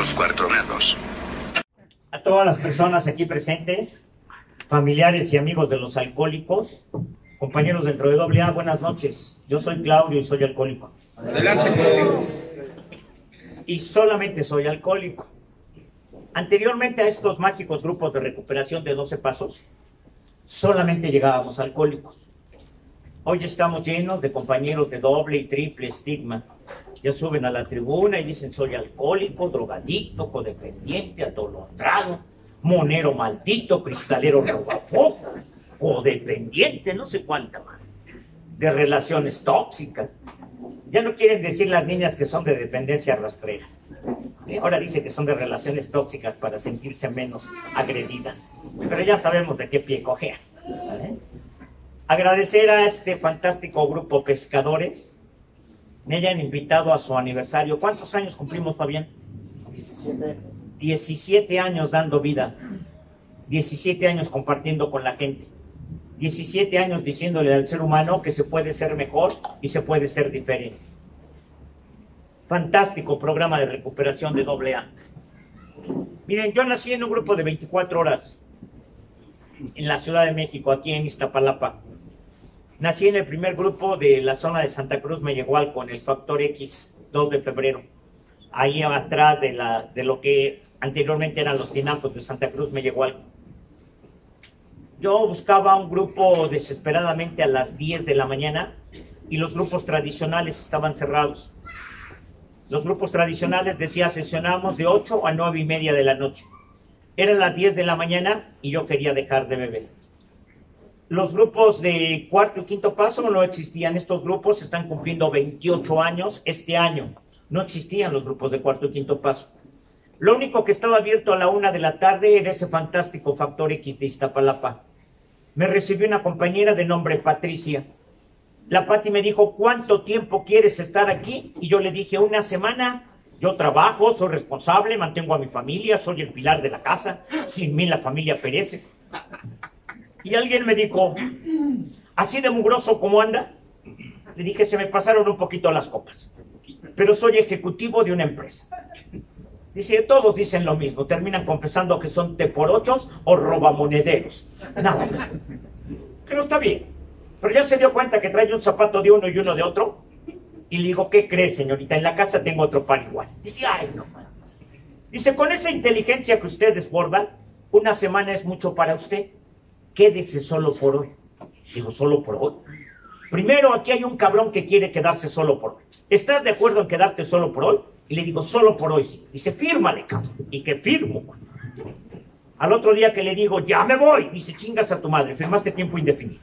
los cuartonados. A todas las personas aquí presentes, familiares y amigos de los alcohólicos, compañeros dentro de AA, buenas noches. Yo soy Claudio y soy alcohólico. Adelante, Claudio. Y solamente soy alcohólico. Anteriormente a estos mágicos grupos de recuperación de 12 pasos, solamente llegábamos alcohólicos. Hoy estamos llenos de compañeros de doble y triple estigma. Ya suben a la tribuna y dicen: soy alcohólico, drogadicto, codependiente, atolondrado, monero maldito, cristalero robafocos, codependiente, no sé cuánta más, de relaciones tóxicas. Ya no quieren decir las niñas que son de dependencia rastreras. Ahora dice que son de relaciones tóxicas para sentirse menos agredidas. Pero ya sabemos de qué pie cojean. Agradecer a este fantástico grupo pescadores me hayan invitado a su aniversario. ¿Cuántos años cumplimos, Fabián? 17. 17 años dando vida. 17 años compartiendo con la gente. 17 años diciéndole al ser humano que se puede ser mejor y se puede ser diferente. Fantástico programa de recuperación de AA. Miren, yo nací en un grupo de 24 horas en la Ciudad de México, aquí en Iztapalapa. Nací en el primer grupo de la zona de Santa Cruz, Mellehualco, con el Factor X, 2 de febrero. Ahí atrás de lo que anteriormente eran los tinacos de Santa Cruz, Mellehualco. Yo buscaba un grupo desesperadamente a las 10 de la mañana y los grupos tradicionales estaban cerrados. Los grupos tradicionales, decía, sesionamos de 8 a 9 y media de la noche. Eran las 10 de la mañana y yo quería dejar de beber. Los grupos de cuarto y quinto paso no existían. Estos grupos están cumpliendo 28 años este año. No existían los grupos de cuarto y quinto paso. Lo único que estaba abierto a la 1 de la tarde era ese fantástico Factor X de Iztapalapa. Me recibió una compañera de nombre Patricia. La Pati me dijo: ¿cuánto tiempo quieres estar aquí? Y yo le dije: una semana. Yo trabajo, soy responsable, mantengo a mi familia, soy el pilar de la casa. Sin mí la familia perece. Y alguien me dijo: ¿así de mugroso como anda? Le dije: se me pasaron un poquito las copas, pero soy ejecutivo de una empresa. Dice: todos dicen lo mismo, terminan confesando que son teporochos o robamonederos. Nada más. Pero está bien. Pero ya se dio cuenta que trae un zapato de uno y uno de otro. Y le digo: ¿qué cree, señorita? En la casa tengo otro par igual. Dice: ay, no. Dice: con esa inteligencia que usted desborda, una semana es mucho para usted. Quédese solo por hoy. Digo: ¿solo por hoy? Primero, aquí hay un cabrón que quiere quedarse solo por hoy. ¿Estás de acuerdo en quedarte solo por hoy? Y le digo: solo por hoy sí. Dice: fírmale, cabrón. Y que firmo. Al otro día que le digo: ya me voy. Dice: chingas a tu madre, firmaste tiempo indefinido.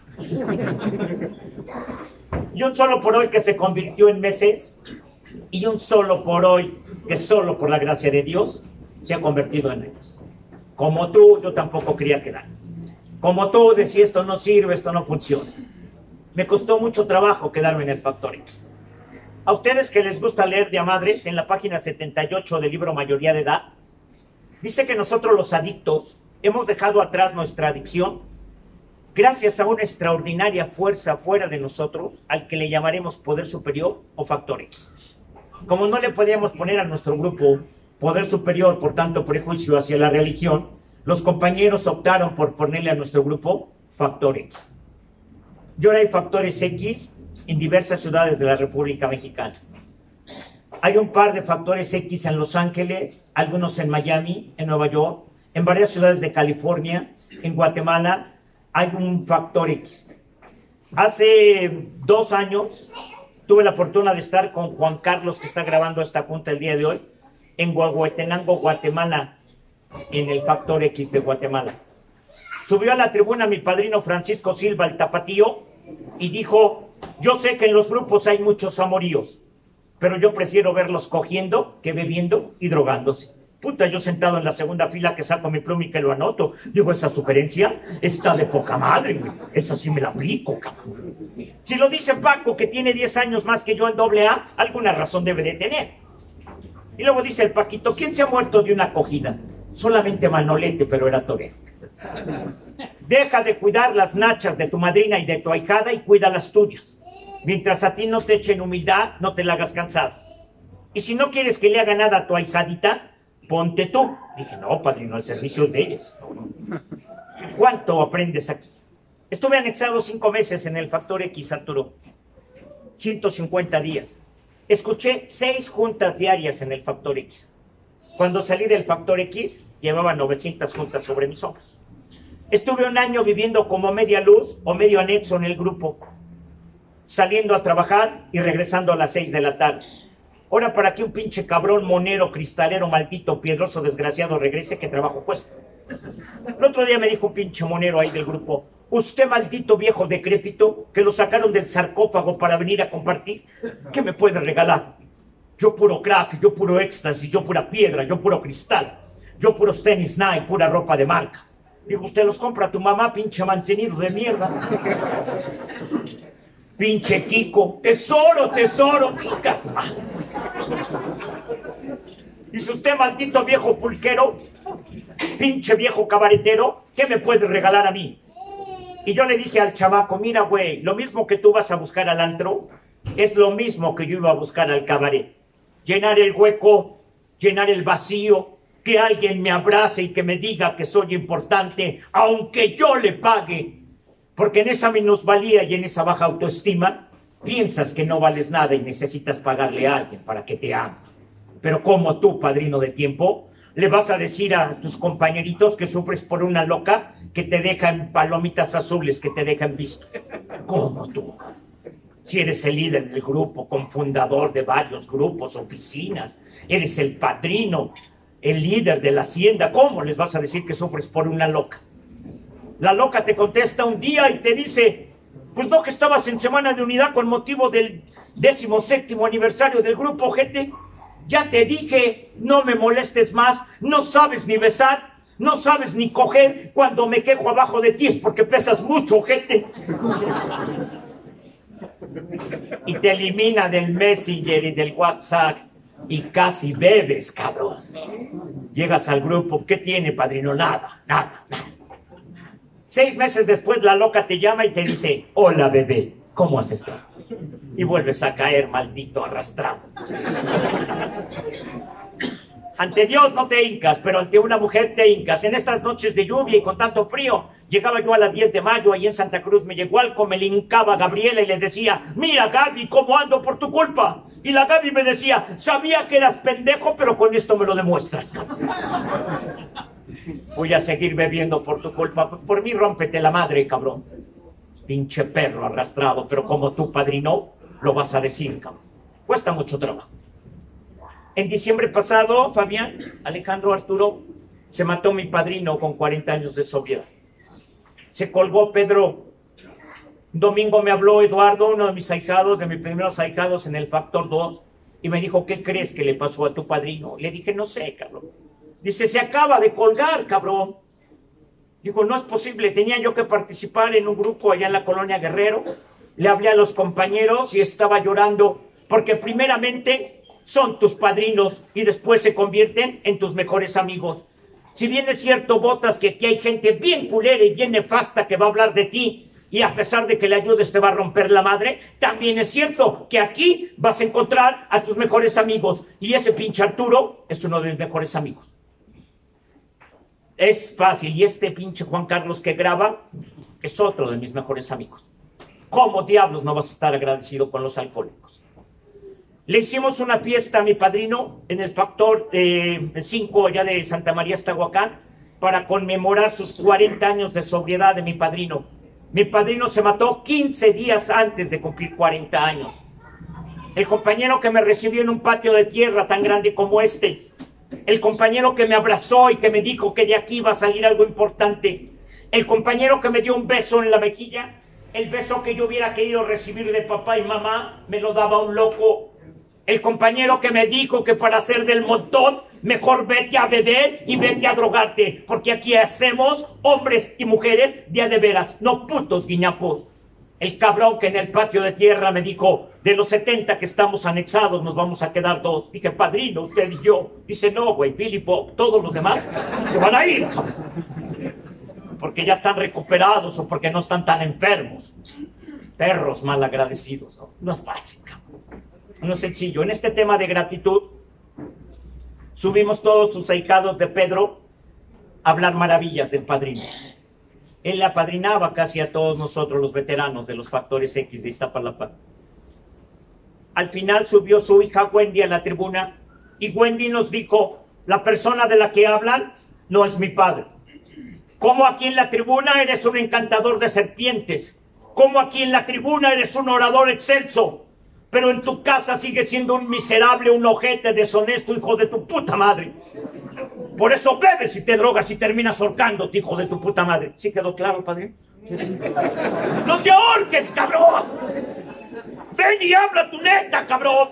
Y un solo por hoy que se convirtió en meses. Y un solo por hoy que solo por la gracia de Dios se ha convertido en años. Como tú, yo tampoco quería quedar. Como tú, decía: esto no sirve, esto no funciona. Me costó mucho trabajo quedarme en el Factor X. A ustedes que les gusta leer de a madres, en la página 78 del libro Mayoría de Edad, dice que nosotros los adictos hemos dejado atrás nuestra adicción gracias a una extraordinaria fuerza fuera de nosotros, al que le llamaremos poder superior o Factor X. Como no le podíamos poner a nuestro grupo poder superior, por tanto prejuicio hacia la religión, los compañeros optaron por ponerle a nuestro grupo Factor X. Y ahora hay Factores X en diversas ciudades de la República Mexicana. Hay un par de Factores X en Los Ángeles, algunos en Miami, en Nueva York, en varias ciudades de California, en Guatemala hay un Factor X. Hace 2 años tuve la fortuna de estar con Juan Carlos, que está grabando esta junta el día de hoy, en Huehuetenango, Guatemala, en el Factor X de Guatemala. Subió a la tribuna mi padrino Francisco Silva, el tapatío, y dijo: yo sé que en los grupos hay muchos amoríos, pero yo prefiero verlos cogiendo que bebiendo y drogándose. Puta, yo sentado en la segunda fila que saco mi pluma y que lo anoto. Digo: esa sugerencia está de poca madre, güey. Esa sí me la aplico, cabrón. Si lo dice Paco, que tiene 10 años más que yo en AA, alguna razón debe de tener. Y luego dice el Paquito: ¿quién se ha muerto de una acogida? Solamente Manolete, pero era torero. Deja de cuidar las nachas de tu madrina y de tu ahijada y cuida las tuyas. Mientras a ti no te echen humildad, no te la hagas cansada. Y si no quieres que le haga nada a tu ahijadita, ponte tú. Dije, no, padrino, el servicio es de ellas. ¿Cuánto aprendes aquí? Estuve anexado 5 meses en el Factor X, Arturo. 150 días. Escuché 6 juntas diarias en el Factor X. Cuando salí del Factor X, llevaba 900 juntas sobre mis hombros. Estuve un año viviendo como media luz o medio anexo en el grupo, saliendo a trabajar y regresando a las 6 de la tarde. Ahora, para que un pinche cabrón, monero, cristalero, maldito, piedroso, desgraciado, regrese, ¿qué trabajo cuesta? El otro día me dijo un pinche monero ahí del grupo, usted, maldito viejo decrépito, que lo sacaron del sarcófago para venir a compartir, ¿qué me puede regalar? Yo puro crack, yo puro éxtasis, yo pura piedra, yo puro cristal, yo puros tenis Nike, pura ropa de marca. Digo, usted los compra a tu mamá, pinche mantenido de mierda. Pinche Kiko, tesoro, tesoro, chica. Dice usted, maldito viejo pulquero, pinche viejo cabaretero, ¿qué me puede regalar a mí? Y yo le dije al chamaco, mira, güey, lo mismo que tú vas a buscar al antro, es lo mismo que yo iba a buscar al cabaret. Llenar el hueco, llenar el vacío, que alguien me abrace y que me diga que soy importante, aunque yo le pague. Porque en esa minusvalía y en esa baja autoestima, piensas que no vales nada y necesitas pagarle a alguien para que te ame. Pero como tú, padrino de tiempo, le vas a decir a tus compañeritos que sufres por una loca que te deja en palomitas azules, que te deja en visto. ¿Cómo tú? Si eres el líder del grupo, cofundador de varios grupos, oficinas, eres el padrino, el líder de la hacienda, ¿cómo les vas a decir que sufres por una loca? La loca te contesta un día y te dice, pues no, que estabas en semana de unidad con motivo del 17º aniversario del grupo, ojete. Ya te dije, no me molestes más, no sabes ni besar, no sabes ni coger, cuando me quejo abajo de ti es porque pesas mucho, ojete. Y te elimina del Messenger y del WhatsApp y casi bebes, cabrón. Llegas al grupo, ¿qué tiene, padrino? Nada, nada, nada. 6 meses después la loca te llama y te dice, hola bebé, ¿cómo has estado? Y vuelves a caer, maldito arrastrado. Ante Dios no te hincas, pero ante una mujer te hincas. En estas noches de lluvia y con tanto frío, llegaba yo a las 10 de mayo, ahí en Santa Cruz, me llegó algo, me le hincaba a Gabriela y le decía, mira Gaby, ¿cómo ando por tu culpa? Y la Gaby me decía, sabía que eras pendejo, pero con esto me lo demuestras. Voy a seguir bebiendo por tu culpa, por mí rómpete la madre, cabrón. Pinche perro arrastrado, pero como tú, padrino, lo vas a decir, cabrón. Cuesta mucho trabajo. En diciembre pasado, Fabián, Alejandro, Arturo, se mató mi padrino con 40 años de sobriedad. Se colgó Pedro. Un domingo me habló Eduardo, uno de mis ahijados, de mis primeros ahijados en el Factor 2, y me dijo, ¿qué crees que le pasó a tu padrino? Le dije, no sé, cabrón. Dice, se acaba de colgar, cabrón. Digo, no es posible, tenía yo que participar en un grupo allá en la Colonia Guerrero. Le hablé a los compañeros y estaba llorando, porque primeramente son tus padrinos y después se convierten en tus mejores amigos. Si bien es cierto, Botas, que aquí hay gente bien culera y bien nefasta que va a hablar de ti, y a pesar de que le ayudes te va a romper la madre, también es cierto que aquí vas a encontrar a tus mejores amigos, y ese pinche Arturo es uno de mis mejores amigos. Es fácil, y este pinche Juan Carlos que graba es otro de mis mejores amigos. ¿Cómo diablos no vas a estar agradecido con los alcohólicos? Le hicimos una fiesta a mi padrino en el Factor 5 allá de Santa María Estahuacán para conmemorar sus 40 años de sobriedad de mi padrino. Mi padrino se mató 15 días antes de cumplir 40 años. El compañero que me recibió en un patio de tierra tan grande como este, el compañero que me abrazó y que me dijo que de aquí iba a salir algo importante, el compañero que me dio un beso en la mejilla, el beso que yo hubiera querido recibir de papá y mamá, me lo daba un loco. El compañero que me dijo que para ser del montón, mejor vete a beber y vete a drogarte, porque aquí hacemos hombres y mujeres de a de veras, no putos guiñapos. El cabrón que en el patio de tierra me dijo, de los 70 que estamos anexados nos vamos a quedar 2. Dije, padrino, usted y yo. Dice, no, güey, Billy Bob, todos los demás se van a ir, porque ya están recuperados o porque no están tan enfermos. Perros malagradecidos, ¿no? No es fácil, cabrón. No es sencillo. En este tema de gratitud, subimos todos sus ahijados de Pedro a hablar maravillas del padrino. Él le apadrinaba casi a todos nosotros, los veteranos de los Factores X de Iztapalapa. Al final subió su hija Wendy a la tribuna y Wendy nos dijo, la persona de la que hablan no es mi padre. Como aquí en la tribuna eres un encantador de serpientes, como aquí en la tribuna eres un orador excelso, pero en tu casa sigues siendo un miserable, un ojete deshonesto, hijo de tu puta madre. Por eso bebes y te drogas y terminas ahorcándote, hijo de tu puta madre. ¿Sí quedó claro, padre? ¡No te ahorques, cabrón! Ven y habla tu neta, cabrón.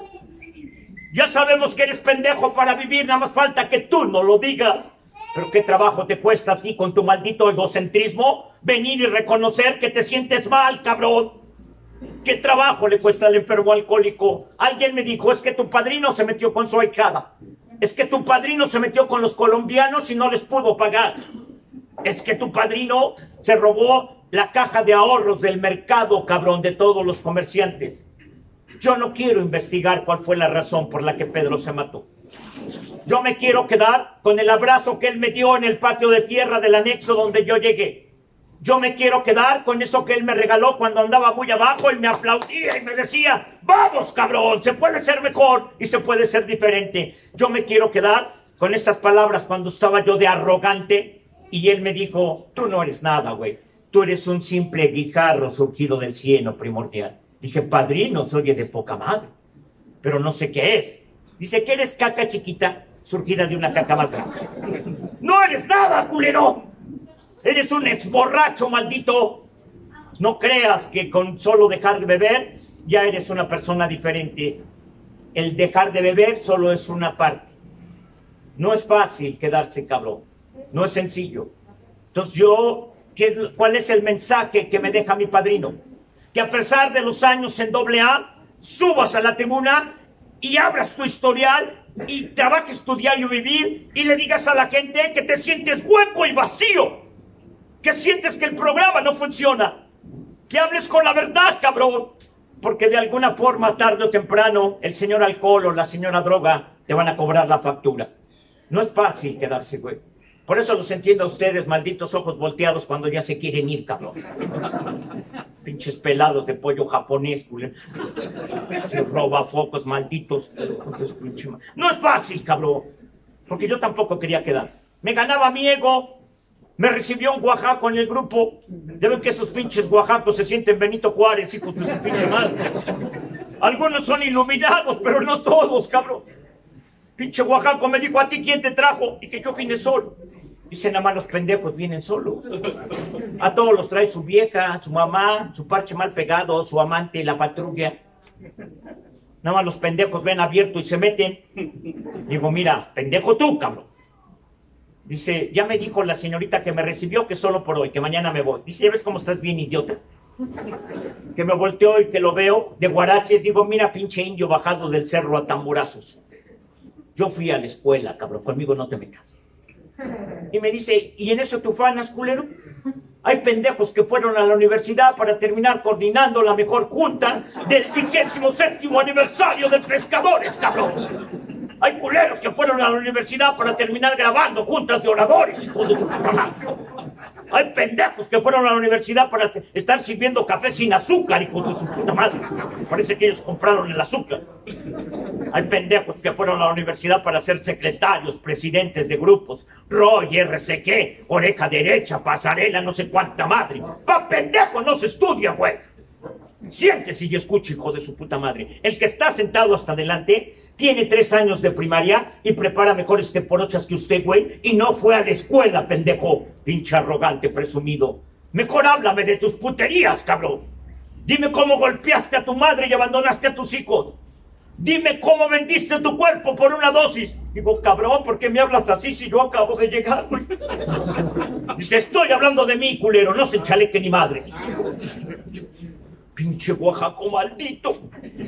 Ya sabemos que eres pendejo para vivir, nada más falta que tú no lo digas. Pero qué trabajo te cuesta a ti con tu maldito egocentrismo venir y reconocer que te sientes mal, cabrón. ¿Qué trabajo le cuesta al enfermo alcohólico? Alguien me dijo, es que tu padrino se metió con su ahijada. Es que tu padrino se metió con los colombianos y no les pudo pagar. Es que tu padrino se robó la caja de ahorros del mercado, cabrón, de todos los comerciantes. Yo no quiero investigar cuál fue la razón por la que Pedro se mató. Yo me quiero quedar con el abrazo que él me dio en el patio de tierra del anexo donde yo llegué. Yo me quiero quedar con eso que él me regaló cuando andaba muy abajo y me aplaudía y me decía, vamos, cabrón, se puede ser mejor y se puede ser diferente. Yo me quiero quedar con esas palabras cuando estaba yo de arrogante y él me dijo, tú no eres nada, güey. Tú eres un simple guijarro surgido del cieno primordial. Dije, padrino, se oye de poca madre, pero no sé qué es. Dice que eres caca chiquita surgida de una caca más grande. ¡No eres nada, culero! Eres un ex borracho, maldito. No creas que con solo dejar de beber ya eres una persona diferente. El dejar de beber solo es una parte. No es fácil quedarse cabrón. No es sencillo. Entonces ¿cuál es el mensaje que me deja mi padrino? Que a pesar de los años en AA, subas a la tribuna y abras tu historial y trabajes tu diario vivir y le digas a la gente que te sientes hueco y vacío. Que sientes que el programa no funciona, que hables con la verdad, cabrón, porque de alguna forma, tarde o temprano, el señor alcohol o la señora droga te van a cobrar la factura. No es fácil quedarse, güey. Por eso los entiendo a ustedes, malditos ojos volteados, cuando ya se quieren ir, cabrón. Pinches pelados de pollo japonés, güey. Robafocos, malditos. No es fácil, cabrón, porque yo tampoco quería quedar. Me ganaba mi ego. Me recibió un oaxaco en el grupo. Ya ven que esos pinches oaxacos se sienten Benito Juárez, hijos de su pinche madre. Algunos son iluminados, pero no todos, cabrón. Pinche oaxaco me dijo, ¿a ti quién te trajo? Y que yo vine solo. Dice, nada más los pendejos vienen solo. A todos los trae su vieja, su mamá, su parche mal pegado, su amante, la patrulla. Nada más los pendejos ven abierto y se meten. Digo, mira, pendejo tú, cabrón. Dice, ya me dijo la señorita que me recibió que solo por hoy, que mañana me voy. Dice, ¿ya ves cómo estás bien idiota? Que me volteo y que lo veo de guaraches. Digo, mira, pinche indio bajado del cerro a tamborazos. Yo fui a la escuela, cabrón, conmigo no te metas. Y me dice, ¿y en eso te ufanas, culero? Hay pendejos que fueron a la universidad para terminar coordinando la mejor junta del 27º aniversario de Pescadores, cabrón. Hay culeros que fueron a la universidad para terminar grabando juntas de oradores, hijo de tu puta madre. Hay pendejos que fueron a la universidad para estar sirviendo café sin azúcar, hijo de su puta madre. Parece que ellos compraron el azúcar. Hay pendejos que fueron a la universidad para ser secretarios, presidentes de grupos, Roy, RCQ, oreja derecha, pasarela, no sé cuánta madre. Pa' pendejo no se estudia, güey. Siéntese y escuche, hijo de su puta madre. El que está sentado hasta adelante tiene 3 años de primaria y prepara mejores teporochas que usted, güey, y no fue a la escuela, pendejo. Pinche arrogante, presumido. Mejor háblame de tus puterías, cabrón. Dime cómo golpeaste a tu madre y abandonaste a tus hijos. Dime cómo vendiste tu cuerpo por una dosis. Digo, cabrón, ¿por qué me hablas así si yo acabo de llegar, güey? Dice, estoy hablando de mí, culero, no se chaleque ni madre. Pinche oaxaco maldito.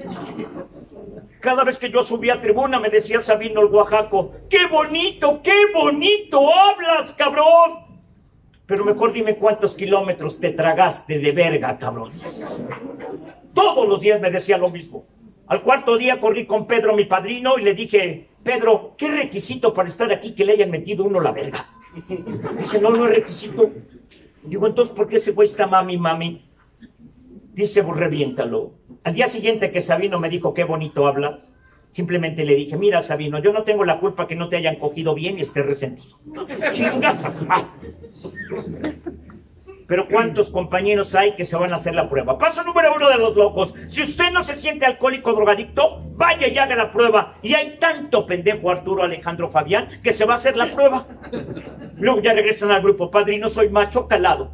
Cada vez que yo subía a tribuna me decía Sabino el oaxaco, qué bonito hablas, cabrón. Pero mejor dime cuántos kilómetros te tragaste de verga, cabrón. Todos los días me decía lo mismo. Al cuarto día corrí con Pedro, mi padrino, y le dije, Pedro, ¿qué requisito para estar aquí que le hayan metido uno la verga? Dice, no, no es requisito. Digo, entonces, ¿por qué ese güey está mami? Dice, pues reviéntalo. Al día siguiente que Sabino me dijo, qué bonito hablas, simplemente le dije, mira, Sabino, yo no tengo la culpa que no te hayan cogido bien y estés resentido. ¡Chingas! Pero ¿cuántos compañeros hay que se van a hacer la prueba? Paso número 1 de los locos. Si usted no se siente alcohólico o drogadicto, vaya y haga la prueba. Y hay tanto pendejo Arturo Alejandro Fabián que se va a hacer la prueba. Luego ya regresan al grupo. Padrino, soy macho calado.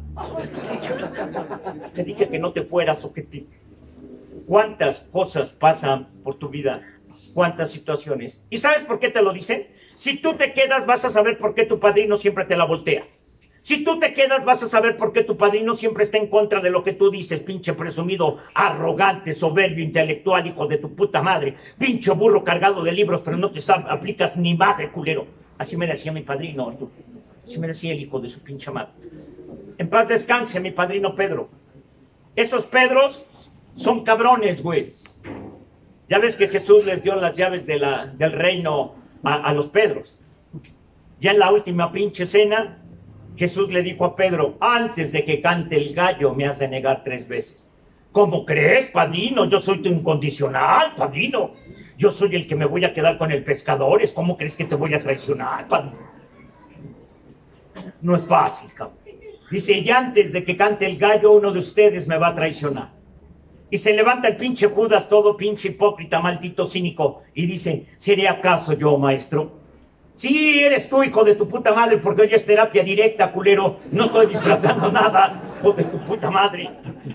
Te dije que no te fueras o que te... ¿Cuántas cosas pasan por tu vida? ¿Cuántas situaciones? ¿Y sabes por qué te lo dicen? Si tú te quedas, vas a saber por qué tu padrino siempre te la voltea. Si tú te quedas, vas a saber por qué tu padrino siempre está en contra de lo que tú dices, pinche presumido, arrogante, soberbio, intelectual, hijo de tu puta madre, pinche burro cargado de libros, pero no te aplicas ni madre, culero. Así me decía mi padrino, así me decía el hijo de su pinche madre. En paz descanse, mi padrino Pedro. Esos Pedros son cabrones, güey. Ya ves que Jesús les dio las llaves de del reino a los Pedros. Ya en la última pinche cena, Jesús le dijo a Pedro, antes de que cante el gallo me has de negar 3 veces. ¿Cómo crees, padrino? Yo soy tu incondicional, padrino. Yo soy el que me voy a quedar con el pescadores. ¿Cómo crees que te voy a traicionar, padrino? No es fácil, cabrón. Dice, y antes de que cante el gallo, uno de ustedes me va a traicionar. Y se levanta el pinche Judas, todo pinche hipócrita, maldito cínico, y dice, ¿seré acaso yo, maestro? Sí, eres tú, hijo de tu puta madre, porque hoy es terapia directa, culero. No estoy disfrazando nada, hijo de tu puta madre.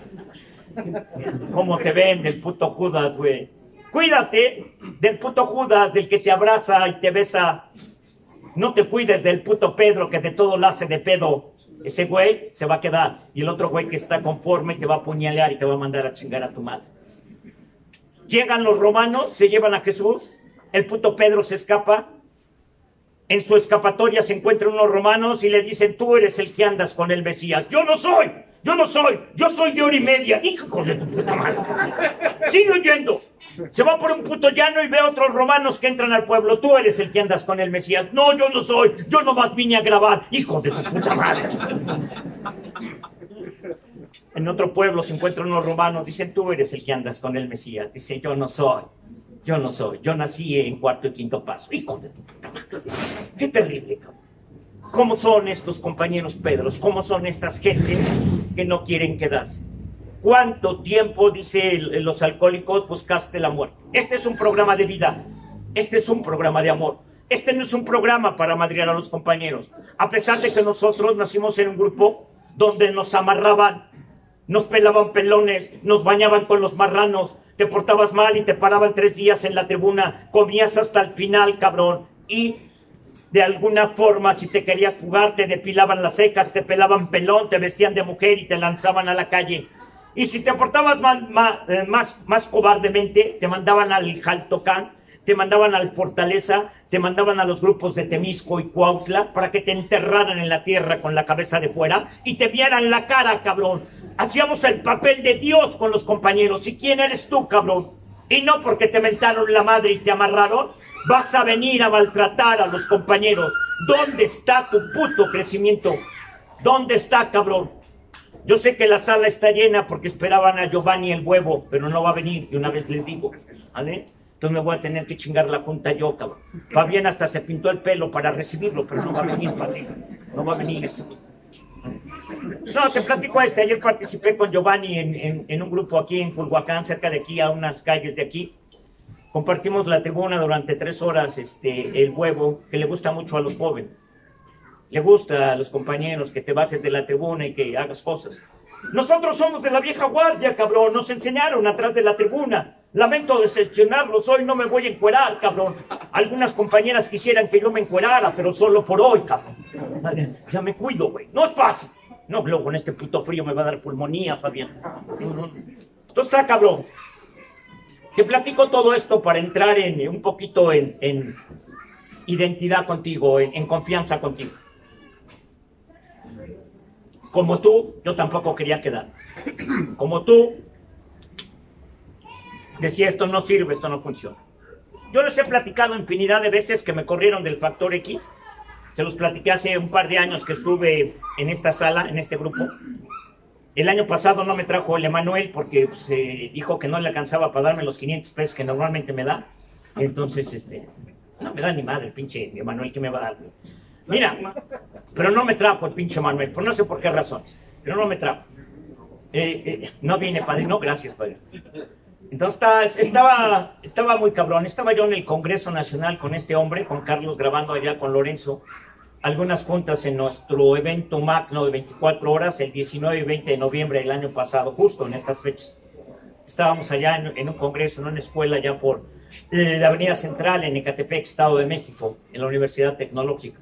¿Cómo te ven del puto Judas, güey? Cuídate del puto Judas, del que te abraza y te besa. No te cuides del puto Pedro, que de todo la hace de pedo. Ese güey se va a quedar. Y el otro güey que está conforme te va a apuñalear y te va a mandar a chingar a tu madre. Llegan los romanos, se llevan a Jesús. El puto Pedro se escapa. En su escapatoria se encuentran unos romanos y le dicen, tú eres el que andas con el Mesías. Yo no soy, yo soy de hora y media. Hijo de tu puta madre. Sigue huyendo. Se va por un puto llano y ve a otros romanos que entran al pueblo. Tú eres el que andas con el Mesías. No, yo no soy, yo nomás vine a grabar. Hijo de tu puta madre. En otro pueblo se encuentran unos romanos, dicen, tú eres el que andas con el Mesías. Dice, yo no soy. Yo nací en 4º y 5º paso. Hijo de tu puta madre. Qué terrible, cabrón. ¿Cómo son estos compañeros Pedros? ¿Cómo son estas gentes que no quieren quedarse? ¿Cuánto tiempo, dice los alcohólicos, buscaste la muerte? Este es un programa de vida. Este es un programa de amor. Este no es un programa para madrear a los compañeros. A pesar de que nosotros nacimos en un grupo donde nos amarraban, nos pelaban pelones, nos bañaban con los marranos, te portabas mal y te paraban 3 días en la tribuna, comías hasta el final, cabrón, y de alguna forma, si te querías fugar, te depilaban las cejas, te pelaban pelón, te vestían de mujer y te lanzaban a la calle. Y si te portabas más cobardemente, te mandaban al Jaltocán, te mandaban al Fortaleza, te mandaban a los grupos de Temisco y Cuautla para que te enterraran en la tierra con la cabeza de fuera y te vieran la cara, cabrón. Hacíamos el papel de Dios con los compañeros. ¿Y quién eres tú, cabrón? Y no porque te mentaron la madre y te amarraron, vas a venir a maltratar a los compañeros. ¿Dónde está tu puto crecimiento? ¿Dónde está, cabrón? Yo sé que la sala está llena porque esperaban a Giovanni el huevo, pero no va a venir, y una vez les digo, ¿vale? Entonces me voy a tener que chingar la junta yo, cabrón. Fabián hasta se pintó el pelo para recibirlo, pero no va a venir, padre. No va a venir ese. No, te platico ayer participé con Giovanni en un grupo aquí en Culhuacán, cerca de aquí, a unas calles de aquí. Compartimos la tribuna durante 3 horas, el huevo, que le gusta mucho a los jóvenes. Le gusta a los compañeros que te bajes de la tribuna y que hagas cosas. Nosotros somos de la vieja guardia, cabrón. Nos enseñaron atrás de la tribuna. Lamento decepcionarlos, hoy no me voy a encuerar, cabrón. Algunas compañeras quisieran que yo me encuerara, pero solo por hoy, cabrón. Ya me cuido, güey. No es fácil. No, luego con este puto frío me va a dar pulmonía, Fabián. Entonces está, cabrón. Te platico todo esto para entrar un poquito en identidad contigo, en confianza contigo. Como tú, yo tampoco quería quedar. Como tú, Decía, esto no sirve, esto no funciona. Yo les he platicado infinidad de veces que me corrieron del Factor X. Se los platiqué hace un par de años que estuve en esta sala, en este grupo. El año pasado no me trajo el Emanuel porque pues, dijo que no le alcanzaba para darme los 500 pesos que normalmente me da. Entonces, no me da ni madre el pinche Emanuel que me va a dar. Mira, pero no me trajo el pinche Emanuel, por no sé por qué razones, pero no me trajo. No viene, padrino, gracias, padrino. Entonces estaba muy cabrón. Estaba yo en el Congreso Nacional con este hombre, con Carlos, grabando allá con Lorenzo algunas juntas en nuestro evento magno de 24 horas, el 19 y 20 de noviembre del año pasado, justo en estas fechas. Estábamos allá en un congreso, en una escuela allá por la Avenida Central, en Ecatepec, Estado de México, en la Universidad Tecnológica.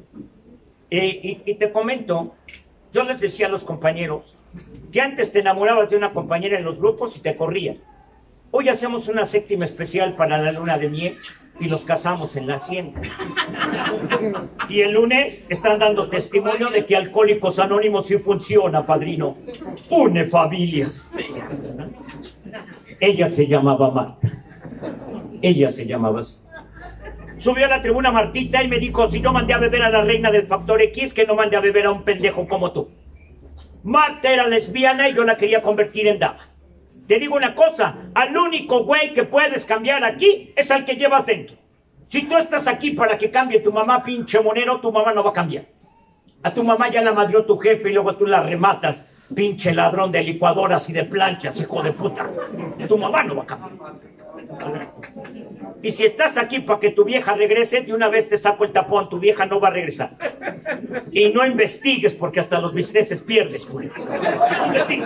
Y te comento, yo les decía a los compañeros que antes te enamorabas de una compañera en los grupos y te corrían. Hoy hacemos una séptima especial para la luna de miel y los casamos en la hacienda. Y el lunes están dando testimonio de que Alcohólicos Anónimos sí funciona, padrino. Une familias. Ella se llamaba Marta. Ella se llamaba así. Subió a la tribuna Martita y me dijo, si yo mandé a beber a la reina del Factor X, que no mandé a beber a un pendejo como tú. Marta era lesbiana y yo la quería convertir en dama. Te digo una cosa, al único güey que puedes cambiar aquí es al que llevas dentro. Si tú estás aquí para que cambie tu mamá, pinche monero, tu mamá no va a cambiar. A tu mamá ya la madrió tu jefe y luego tú la rematas, pinche ladrón de licuadoras y de planchas, hijo de puta. Tu mamá no va a cambiar. Y si estás aquí para que tu vieja regrese, de una vez te saco el tapón, tu vieja no va a regresar. Y no investigues porque hasta los bisteces pierdes, güey. No investigues.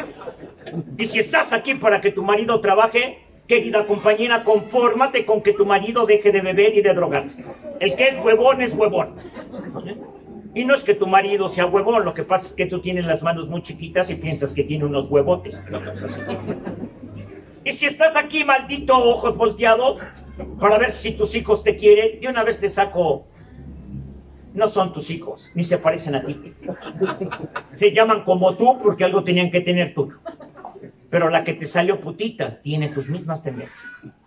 Y si estás aquí para que tu marido trabaje, querida compañera, confórmate con que tu marido deje de beber y de drogarse. El que es huevón es huevón. Y no es que tu marido sea huevón, lo que pasa es que tú tienes las manos muy chiquitas y piensas que tiene unos huevotes. Y si estás aquí, maldito ojos volteados, para ver si tus hijos te quieren, de una vez te saco... No son tus hijos, ni se parecen a ti. Se llaman como tú porque algo tenían que tener tuyo. Pero la que te salió putita tiene tus mismas tendencias.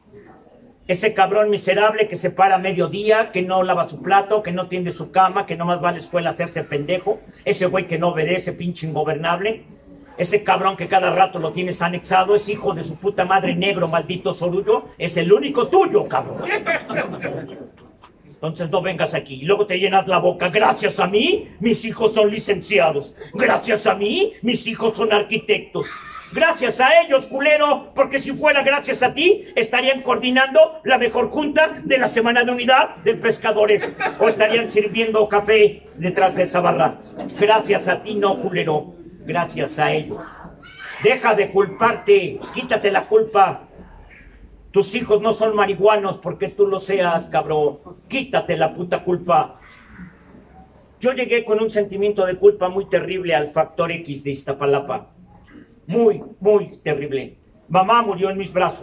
Ese cabrón miserable que se para a mediodía, que no lava su plato, que no tiende su cama, que nomás va a la escuela a hacerse pendejo. Ese güey que no obedece, pinche ingobernable. Ese cabrón que cada rato lo tienes anexado, es hijo de su puta madre negro, maldito sorullo. Es el único tuyo, cabrón. Entonces no vengas aquí y luego te llenas la boca. Gracias a mí, mis hijos son licenciados. Gracias a mí, mis hijos son arquitectos. Gracias a ellos, culero, porque si fuera gracias a ti, estarían coordinando la mejor junta de la Semana de Unidad de Pescadores. O estarían sirviendo café detrás de esa barra. Gracias a ti, no, culero. Gracias a ellos. Deja de culparte. Quítate la culpa. Tus hijos no son marihuanos porque tú lo seas, cabrón. Quítate la puta culpa. Yo llegué con un sentimiento de culpa muy terrible al Factor X de Iztapalapa. Muy, muy terrible. Mamá murió en mis brazos.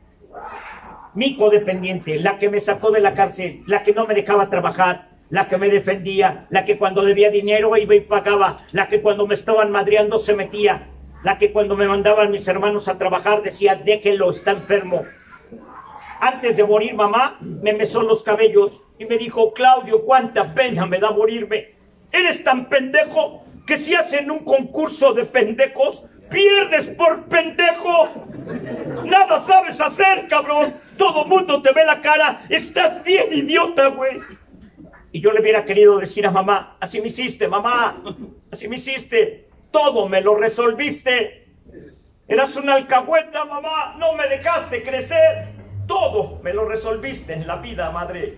Mi codependiente, la que me sacó de la cárcel, la que no me dejaba trabajar, la que me defendía, la que cuando debía dinero iba y pagaba, la que cuando me estaban madreando se metía, la que cuando me mandaban mis hermanos a trabajar decía, déjelo, está enfermo. Antes de morir, mamá me mesó los cabellos y me dijo, Claudio, cuánta pena me da morirme. Eres tan pendejo que si hacen un concurso de pendejos, pierdes por pendejo. Nada sabes hacer, cabrón. Todo mundo te ve la cara. Estás bien idiota, güey. Y yo le hubiera querido decir a mamá, así me hiciste, mamá. Así me hiciste. Todo me lo resolviste. Eras una alcahueta, mamá. No me dejaste crecer. Todo me lo resolviste en la vida, madre.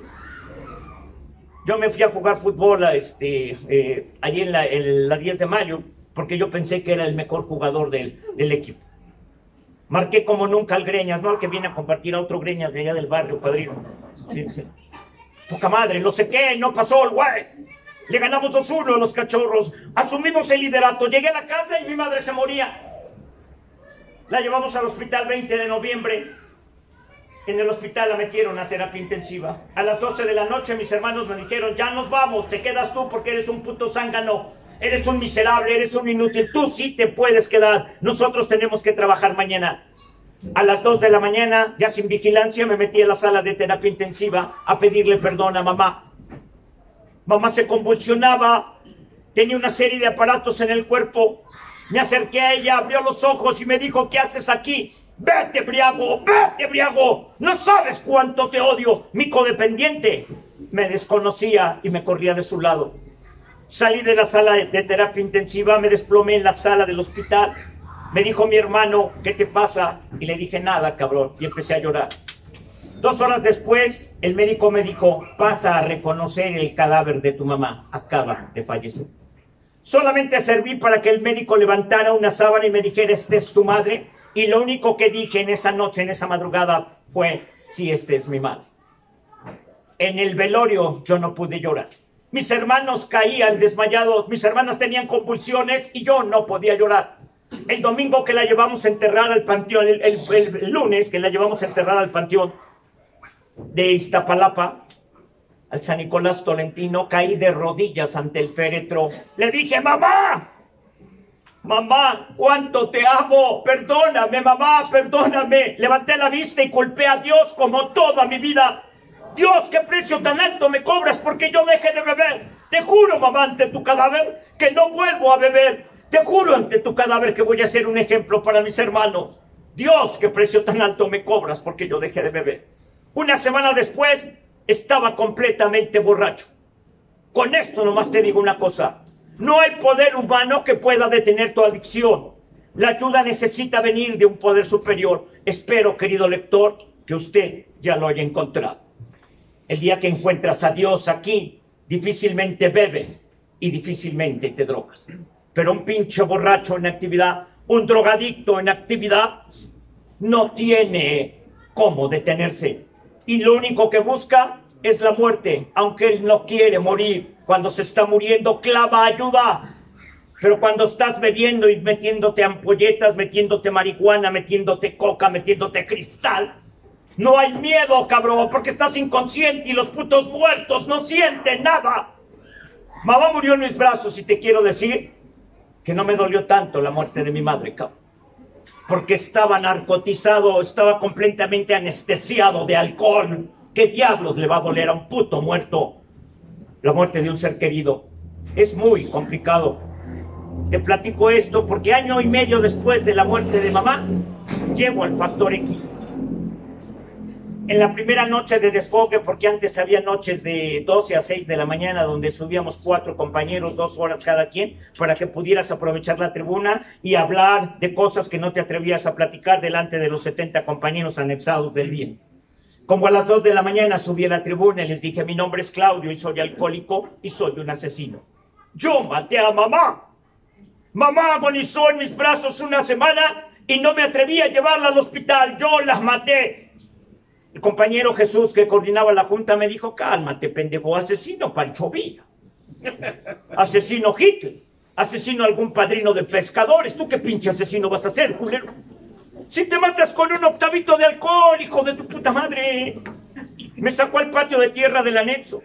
Yo me fui a jugar fútbol allí en la 10 de mayo, porque yo pensé que era el mejor jugador del equipo. Marqué como nunca al Greñas, no al que viene a compartir a otro Greñas de allá del barrio, padrino. Sí, sí. Poca madre, no sé qué, no pasó el güey. Le ganamos 2-1 a los Cachorros, asumimos el liderato. Llegué a la casa y mi madre se moría. La llevamos al hospital 20 de noviembre. En el hospital la metieron a terapia intensiva. A las 12 de la noche mis hermanos me dijeron, ya nos vamos, te quedas tú porque eres un puto zángano. Eres un miserable, eres un inútil. Tú sí te puedes quedar. Nosotros tenemos que trabajar mañana. A las 2 de la mañana, ya sin vigilancia, me metí a la sala de terapia intensiva a pedirle perdón a mamá. Mamá se convulsionaba, tenía una serie de aparatos en el cuerpo. Me acerqué a ella, abrió los ojos y me dijo: ¿qué haces aquí? ¡Vete, briago! ¡Vete, briago! ¡No sabes cuánto te odio, mi codependiente! Me desconocía y me corría de su lado. Salí de la sala de terapia intensiva, me desplomé en la sala del hospital. Me dijo mi hermano: ¿qué te pasa? Y le dije: nada, cabrón. Y empecé a llorar. 2 horas después, el médico me dijo: pasa a reconocer el cadáver de tu mamá. Acaba de fallecer. Solamente serví para que el médico levantara una sábana y me dijera: esta es tu madre. Y lo único que dije en esa noche, en esa madrugada, fue: sí, esta es mi madre. En el velorio yo no pude llorar. Mis hermanos caían desmayados, mis hermanas tenían convulsiones y yo no podía llorar. El domingo que la llevamos a enterrar al panteón, el lunes que la llevamos a enterrar al panteón de Iztapalapa, al San Nicolás Tolentino, caí de rodillas ante el féretro. Le dije: mamá, mamá, cuánto te amo, perdóname, mamá, perdóname. Levanté la vista y culpé a Dios como toda mi vida. Dios, qué precio tan alto me cobras porque yo deje de beber. Te juro, mamá, ante tu cadáver que no vuelvo a beber. Te juro ante tu cadáver que voy a ser un ejemplo para mis hermanos. Dios, qué precio tan alto me cobras porque yo dejé de beber. Una semana después estaba completamente borracho. Con esto nomás te digo una cosa: no hay poder humano que pueda detener tu adicción. La ayuda necesita venir de un poder superior. Espero, querido lector, que usted ya lo haya encontrado. El día que encuentras a Dios aquí, difícilmente bebes y difícilmente te drogas. Pero un pinche borracho en actividad, un drogadicto en actividad, no tiene cómo detenerse. Y lo único que busca es la muerte, aunque él no quiere morir. Cuando se está muriendo, clama ayuda. Pero cuando estás bebiendo y metiéndote ampolletas, metiéndote marihuana, metiéndote coca, metiéndote cristal, no hay miedo, cabrón, porque estás inconsciente y los putos muertos no sienten nada. Mamá murió en mis brazos y te quiero decir que no me dolió tanto la muerte de mi madre, cabrón. Porque estaba narcotizado, estaba completamente anestesiado de alcohol. ¿Qué diablos le va a doler a un puto muerto la muerte de un ser querido? Es muy complicado. Te platico esto porque año y medio después de la muerte de mamá, llego al Factor X. En la primera noche de desfogue, porque antes había noches de 12 a 6 de la mañana donde subíamos 4 compañeros, 2 horas cada quien, para que pudieras aprovechar la tribuna y hablar de cosas que no te atrevías a platicar delante de los 70 compañeros anexados del día. Como a las 2 de la mañana subí a la tribuna y les dije: mi nombre es Claudio y soy alcohólico y soy un asesino. Yo maté a mamá. Mamá agonizó en mis brazos una semana y no me atreví a llevarla al hospital. Yo la maté. El compañero Jesús, que coordinaba la junta, me dijo: cálmate, pendejo, asesino Pancho Villa, asesino Hitler, asesino algún padrino de pescadores. ¿Tú qué pinche asesino vas a hacer, culero? Si te matas con un octavito de alcohol, hijo de tu puta madre. Me sacó al patio de tierra del anexo.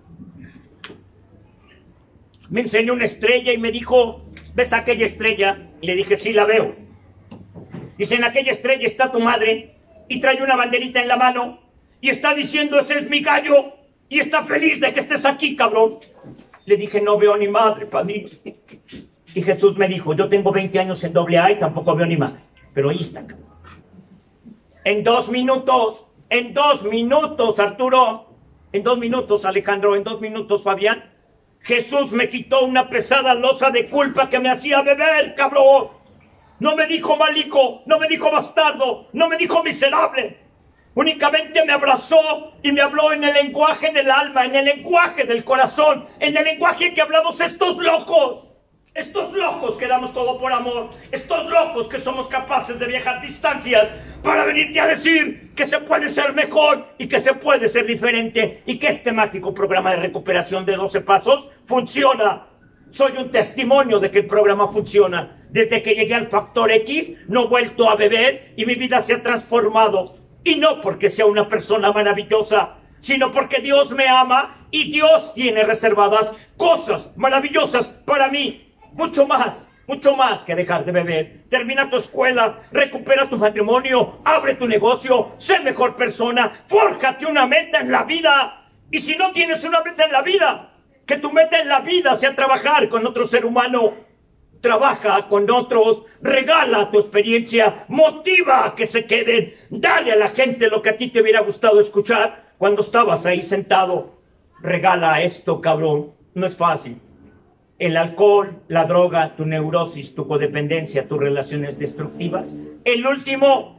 Me enseñó una estrella y me dijo: ¿ves aquella estrella? Y le dije: sí, la veo. Dice: en aquella estrella está tu madre. Y trae una banderita en la mano y está diciendo: ese es mi gallo y está feliz de que estés aquí, cabrón. Le dije: no veo ni madre, padrino. Y Jesús me dijo: yo tengo 20 años en AA y tampoco veo ni madre, pero ahí está, cabrón. En 2 minutos, Arturo, en 2 minutos, Alejandro, en 2 minutos, Fabián, Jesús me quitó una pesada losa de culpa que me hacía beber, cabrón. No me dijo malico, no me dijo bastardo, no me dijo miserable. Únicamente me abrazó y me habló en el lenguaje del alma, en el lenguaje del corazón, en el lenguaje que hablamos estos locos que damos todo por amor, estos locos que somos capaces de viajar distancias para venirte a decir que se puede ser mejor y que se puede ser diferente y que este mágico programa de recuperación de 12 pasos funciona. Soy un testimonio de que el programa funciona. Desde que llegué al Factor X, no he vuelto a beber y mi vida se ha transformado. Y no porque sea una persona maravillosa, sino porque Dios me ama y Dios tiene reservadas cosas maravillosas para mí. Mucho más que dejar de beber. termina tu escuela, recupera tu matrimonio, abre tu negocio, sé mejor persona, fórjate una meta en la vida. Y si no tienes una meta en la vida, que tu meta en la vida sea trabajar con otro ser humano. Trabaja con otros, regala tu experiencia, motiva a que se queden, dale a la gente lo que a ti te hubiera gustado escuchar cuando estabas ahí sentado. Regala esto, cabrón, no es fácil. El alcohol, la droga, tu neurosis, tu codependencia, tus relaciones destructivas. El último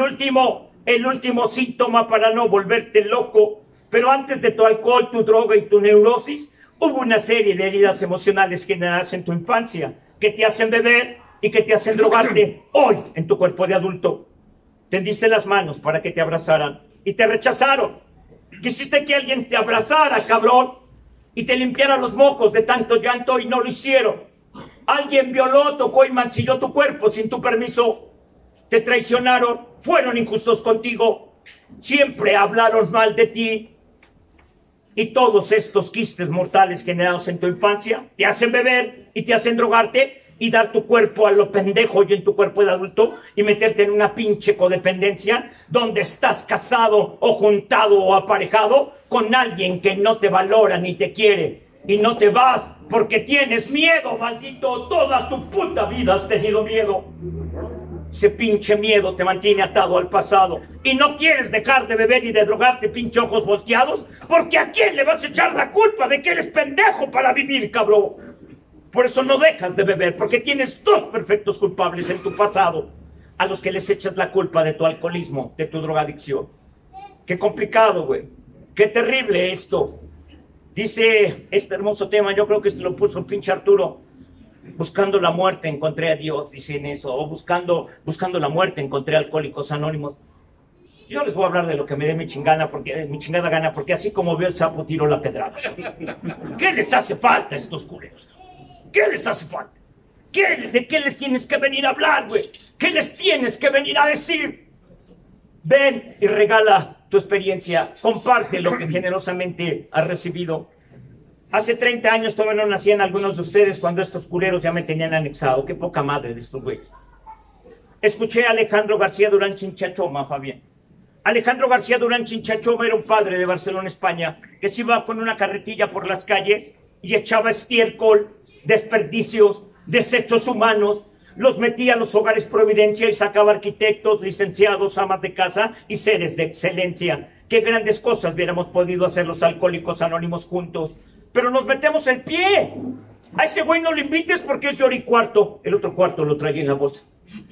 síntoma para no volverte loco. Pero antes de tu alcohol, tu droga y tu neurosis, hubo una serie de heridas emocionales generadas en tu infancia que te hacen beber y que te hacen drogarte hoy en tu cuerpo de adulto. Tendiste las manos para que te abrazaran y te rechazaron. Quisiste que alguien te abrazara, cabrón, y te limpiara los mocos de tanto llanto y no lo hicieron. Alguien violó, tocó y mancilló tu cuerpo sin tu permiso. Te traicionaron, fueron injustos contigo, siempre hablaron mal de ti. Y todos estos quistes mortales generados en tu infancia te hacen beber y te hacen drogarte y dar tu cuerpo a lo pendejo y en tu cuerpo de adulto y meterte en una pinche codependencia donde estás casado o juntado o aparejado con alguien que no te valora ni te quiere. Y no te vas porque tienes miedo, maldito. Toda tu puta vida has tenido miedo. Ese pinche miedo te mantiene atado al pasado. Y no quieres dejar de beber y de drogarte, pinche ojos volteados, porque ¿a quién le vas a echar la culpa de que eres pendejo para vivir, cabrón? Por eso no dejas de beber, porque tienes dos perfectos culpables en tu pasado, a los que les echas la culpa de tu alcoholismo, de tu drogadicción. Qué complicado, güey. Qué terrible esto. Dice este hermoso tema, yo creo que esto lo puso el pinche Arturo. Buscando la muerte encontré a Dios, dicen eso, o buscando la muerte encontré a Alcohólicos Anónimos. Yo les voy a hablar de lo que me dé mi chingada gana, porque así como veo el sapo, tiro la pedrada. ¿Qué les hace falta a estos culeros? ¿Qué les hace falta? ¿De qué les tienes que venir a hablar, güey? ¿Qué les tienes que venir a decir? Ven y regala tu experiencia, comparte lo que generosamente has recibido. Hace 30 años todavía no nacían algunos de ustedes cuando estos culeros ya me tenían anexado. Qué poca madre de estos güeyes. Escuché a Alejandro García Durán Chinchachoma, Fabián. Alejandro García Durán Chinchachoma era un padre de Barcelona, España, que se iba con una carretilla por las calles y echaba estiércol, desperdicios, desechos humanos, los metía a los hogares Providencia y sacaba arquitectos, licenciados, amas de casa y seres de excelencia. Qué grandes cosas hubiéramos podido hacer los Alcohólicos Anónimos juntos. Pero nos metemos el pie. A ese güey no lo invites porque es llor y cuarto. El otro cuarto lo trae en la bolsa.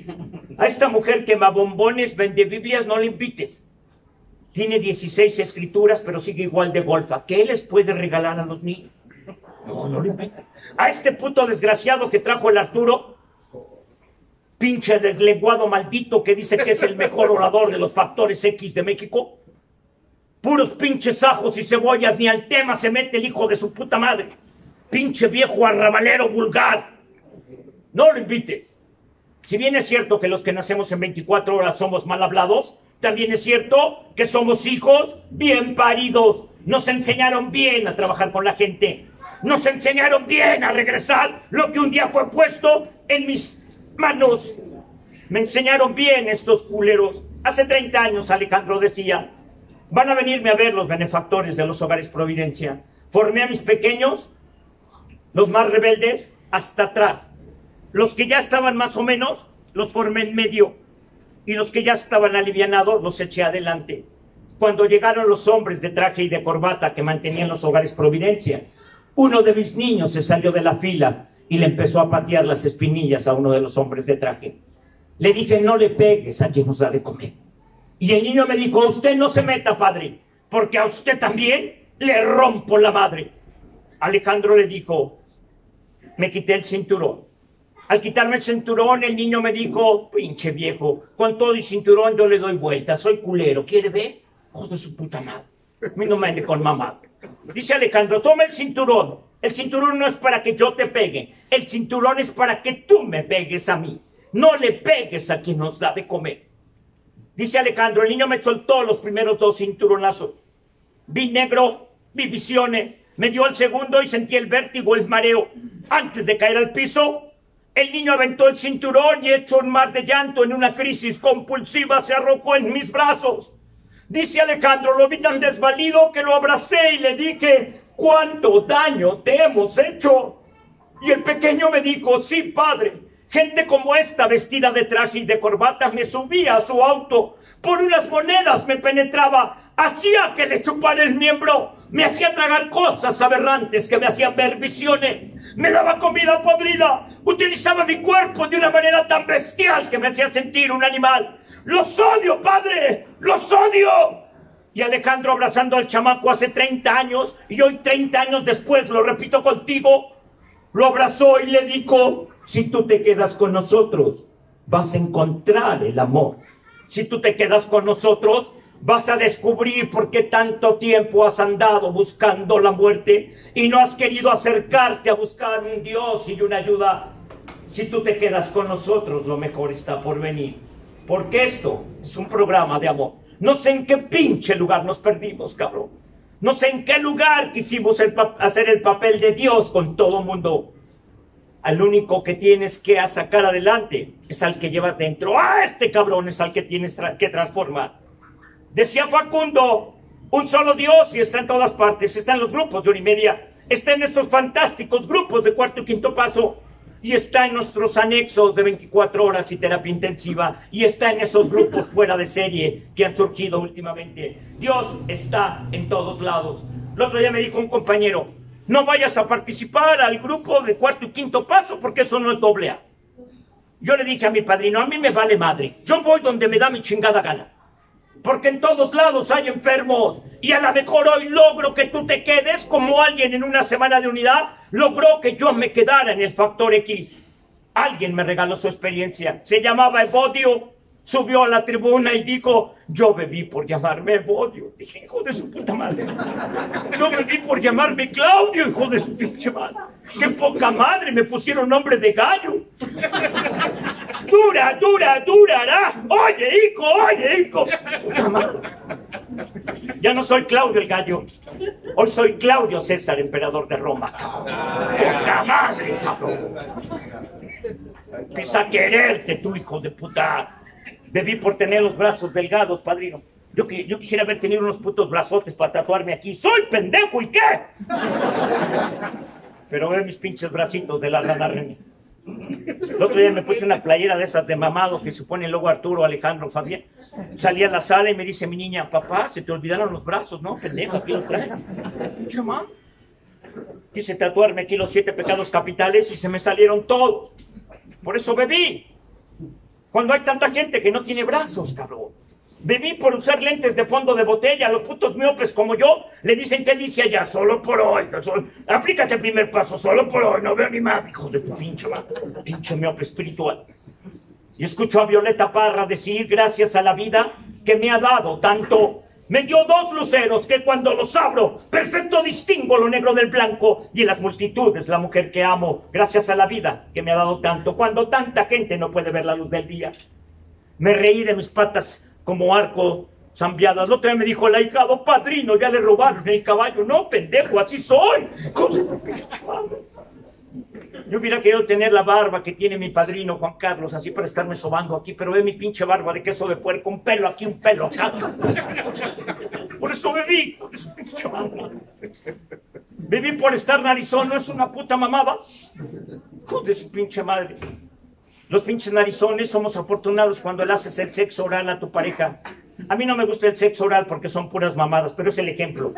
A esta mujer quema bombones, vende Biblias, no le invites. Tiene 16 escrituras, pero sigue igual de golfa. ¿Qué les puede regalar a los niños? No lo invites. A este puto desgraciado que trajo el Arturo, pinche deslenguado maldito que dice que es el mejor orador de los factores X de México. Puros pinches ajos y cebollas, ni al tema se mete el hijo de su puta madre. Pinche viejo arrabalero vulgar. No lo invites. Si bien es cierto que los que nacemos en 24 horas somos mal hablados, también es cierto que somos hijos bien paridos. Nos enseñaron bien a trabajar con la gente. Nos enseñaron bien a regresar lo que un día fue puesto en mis manos. Me enseñaron bien estos culeros. Hace 30 años Alejandro decía: van a venirme a ver los benefactores de los hogares Providencia. Formé a mis pequeños, los más rebeldes, hasta atrás. Los que ya estaban más o menos, los formé en medio. Y los que ya estaban alivianados, los eché adelante. Cuando llegaron los hombres de traje y de corbata que mantenían los hogares Providencia, uno de mis niños se salió de la fila y le empezó a patear las espinillas a uno de los hombres de traje. Le dije: no le pegues a quien nos da de comer. Y el niño me dijo: usted no se meta, padre, porque a usted también le rompo la madre. Alejandro le dijo: me quité el cinturón. Al quitarme el cinturón, el niño me dijo: pinche viejo, con todo y cinturón yo le doy vuelta, soy culero, ¿quiere ver? Hijo de su puta madre. A mí no me ande con mamá. Dice Alejandro: toma el cinturón. El cinturón no es para que yo te pegue, el cinturón es para que tú me pegues a mí. No le pegues a quien nos da de comer. Dice Alejandro: el niño me soltó los primeros 2 cinturonazos. Vi negro, vi visiones, me dio el segundo y sentí el vértigo, el mareo. Antes de caer al piso, El niño aventó el cinturón y, hecho un mar de llanto en una crisis compulsiva, se arrojó en mis brazos. Dice Alejandro, lo vi tan desvalido que lo abracé y le dije, ¿cuánto daño te hemos hecho? Y el pequeño me dijo, sí, padre, gente como esta, vestida de traje y de corbata, me subía a su auto, por unas monedas me penetraba, hacía que le chupara el miembro, me hacía tragar cosas aberrantes que me hacían ver visiones, me daba comida podrida, utilizaba mi cuerpo de una manera tan bestial que me hacía sentir un animal. ¡Los odio, padre! ¡Los odio! Y Alejandro, abrazando al chamaco hace 30 años, y hoy 30 años después, lo repito contigo, lo abrazó y le dijo, si tú te quedas con nosotros, vas a encontrar el amor. Si tú te quedas con nosotros, vas a descubrir por qué tanto tiempo has andado buscando la muerte y no has querido acercarte a buscar un Dios y una ayuda. Si tú te quedas con nosotros, lo mejor está por venir. Porque esto es un programa de amor. No sé en qué pinche lugar nos perdimos, cabrón. No sé en qué lugar quisimos hacer el papel de Dios con todo mundo. Al único que tienes que sacar adelante es al que llevas dentro. ¡Ah, este cabrón es al que tienes que transformar! Decía Facundo, un solo Dios y está en todas partes. Está en los grupos de 1:30. Está en estos fantásticos grupos de 4 y 5 paso. Y está en nuestros anexos de 24 horas y terapia intensiva. Y está en esos grupos fuera de serie que han surgido últimamente. Dios está en todos lados. El otro día me dijo un compañero, no vayas a participar al grupo de 4 y 5 paso porque eso no es AA. Yo le dije a mi padrino, a mí me vale madre. Yo voy donde me da mi chingada gana. Porque en todos lados hay enfermos. Y a lo mejor hoy logro que tú te quedes como alguien en una semana de unidad logró que yo me quedara en el Factor X. Alguien me regaló su experiencia. Se llamaba Evodio. Subió a la tribuna y dijo, yo bebí por llamarme Evodio. Dije, hijo de su puta madre. Yo bebí por llamarme Claudio, hijo de su pinche madre. Qué poca madre, me pusieron nombre de gallo. Durará. Oye, hijo. Puta madre. Ya no soy Claudio el gallo. Hoy soy Claudio César, emperador de Roma. Poca madre, cabrón. Empieza a quererte, tú, hijo de puta. Bebí por tener los brazos delgados, padrino. Yo quisiera haber tenido unos putos brazotes para tatuarme aquí. ¡Soy pendejo! ¿Y qué? Pero ve mis pinches bracitos de la rana René. El otro día me puse una playera de esas de mamado que se pone luego Arturo, Alejandro, Fabián. Salí a la sala y me dice mi niña, papá, se te olvidaron los brazos, ¿no? Pendejo, aquí los traes. Pinche mamá. Quise tatuarme aquí los 7 pecados capitales y se me salieron todos. Por eso bebí. Cuando hay tanta gente que no tiene brazos, cabrón. Bebí por usar lentes de fondo de botella. Los putos miopes como yo le dicen que dice allá, solo por hoy. Aplícate el primer paso, solo por hoy. No veo ni más, hijo de tu pinche miope espiritual. Y escucho a Violeta Parra decir, gracias a la vida que me ha dado tanto. Me dio 2 luceros que cuando los abro, perfecto distingo lo negro del blanco. Y en las multitudes la mujer que amo, gracias a la vida que me ha dado tanto. Cuando tanta gente no puede ver la luz del día. Me reí de mis patas como arco zambiadas. El otro día me dijo el ahijado, padrino, ya le robaron el caballo. No, pendejo, así soy. Yo hubiera querido tener la barba que tiene mi padrino Juan Carlos, así para estarme sobando aquí, pero ve mi pinche barba de queso de puerco, un pelo aquí, un pelo acá. Por eso bebí, por eso pinche barba. Bebí por estar narizón, ¿no es una puta mamada? Hijo de su pinche madre. Los pinches narizones somos afortunados cuando le haces el sexo oral a tu pareja. A mí no me gusta el sexo oral porque son puras mamadas, pero es el ejemplo.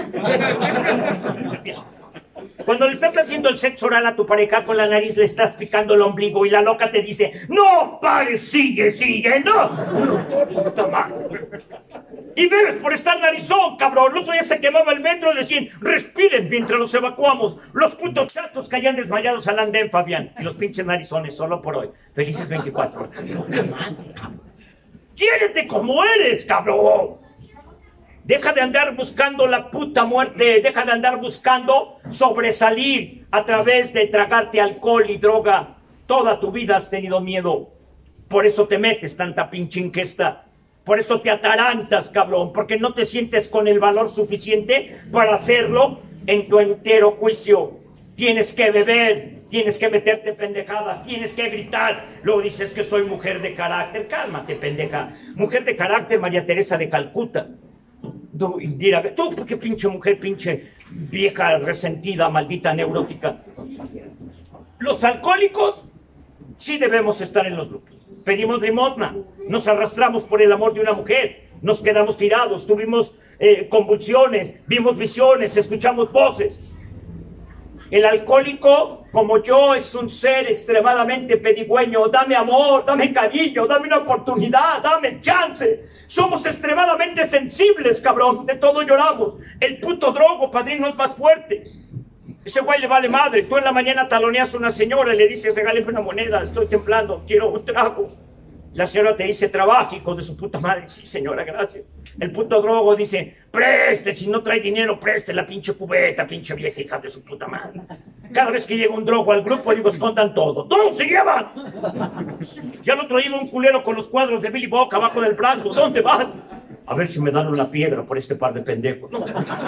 Cuando le estás haciendo el sexo oral a tu pareja, con la nariz le estás picando el ombligo y la loca te dice, no, pare, sigue, no. Puta madre. Y bebes por estar narizón, cabrón. El otro día se quemaba el metro y decían, respiren mientras los evacuamos. Los putos chatos caían desmayados al andén, Fabián. Y los pinches narizones, solo por hoy. Felices 24 horas. Puta madre, cabrón. Quiérete como eres, cabrón. Deja de andar buscando la puta muerte, deja de andar buscando sobresalir a través de tragarte alcohol y droga. Toda tu vida has tenido miedo. Por eso te metes tanta pinche ingesta. Por eso te atarantas, cabrón, porque no te sientes con el valor suficiente para hacerlo en tu entero juicio. Tienes que beber tienes que meterte pendejadas, tienes que gritar. Luego dices que soy mujer de carácter. Cálmate, pendeja. Mujer de carácter, María Teresa de Calcuta. Tú, Indira, tú, qué pinche mujer, pinche vieja resentida, maldita neurótica. Los alcohólicos sí debemos estar en los grupos. Pedimos limosna, nos arrastramos por el amor de una mujer, nos quedamos tirados, tuvimos convulsiones, vimos visiones, escuchamos voces. El alcohólico, como yo, es un ser extremadamente pedigüeño. Dame amor, dame cariño, dame una oportunidad, dame chance. Somos extremadamente sensibles, cabrón. De todo lloramos. El puto drogo, padrino, es más fuerte. Ese güey le vale madre. Tú en la mañana taloneas a una señora y le dices, regáleme una moneda, estoy temblando, quiero un trago. La señora te dice, trabaja, hijo de su puta madre. Sí, señora, gracias. El puto drogo dice, preste, si no trae dinero, preste la pinche cubeta, pinche vieja hija de su puta madre. Cada vez que llega un drogo al grupo, digo, escondan todo. ¡Todos se llevan! Ya el otro día iba un culero con los cuadros de Billy Boca abajo del brazo. ¿Dónde van? A ver si me dan una piedra por este par de pendejos. No.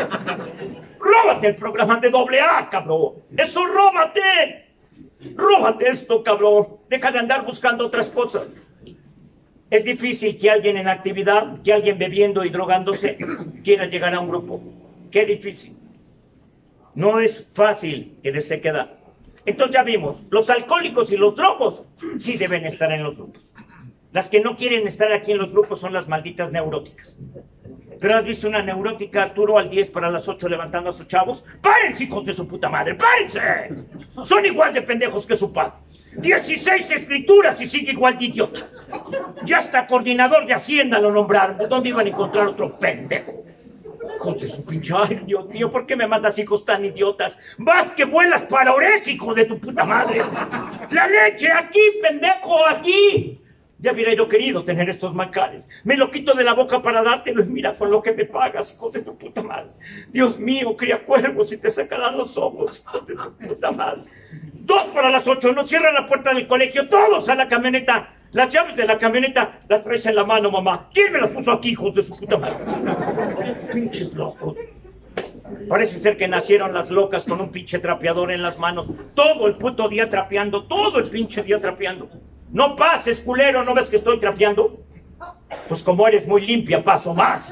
¡Róbate el programa de AA, cabrón! ¡Eso róbate! ¡Róbate esto, cabrón! Deja de andar buscando otras cosas. Es difícil que alguien en actividad, que alguien bebiendo y drogándose quiera llegar a un grupo. Qué difícil. No es fácil quererse quedar. Entonces ya vimos, los alcohólicos y los drogos sí deben estar en los grupos. Las que no quieren estar aquí en los grupos son las malditas neuróticas. ¿Pero has visto una neurótica, Arturo, al 10 para las 8 levantando a sus chavos? ¡Párense, hijos de su puta madre! ¡Párense! Son igual de pendejos que su padre. 16 escrituras y sigue igual de idiota. Ya hasta coordinador de Hacienda lo nombraron. ¿De dónde iban a encontrar otro pendejo? Hijos de su pinche... Ay, Dios mío, ¿por qué me mandas hijos tan idiotas? ¡Vas que vuelas para oreja, hijo de tu puta madre! ¡La leche aquí, pendejo, aquí! Ya hubiera yo querido tener estos manjares. Me lo quito de la boca para dártelo y mira con lo que me pagas, hijo de tu puta madre. Dios mío, cría cuervos y te sacarán los ojos, hijo de tu puta madre. 2 para las 8, no cierran la puerta del colegio, todos a la camioneta. Las llaves de la camioneta las traes en la mano, mamá. ¿Quién me las puso aquí, hijos de su puta madre? Pinches locos. Parece ser que nacieron las locas con un pinche trapeador en las manos. Todo el puto día trapeando, todo el pinche día trapeando. No pases, culero, ¿no ves que estoy trapeando? Pues como eres muy limpia, paso más.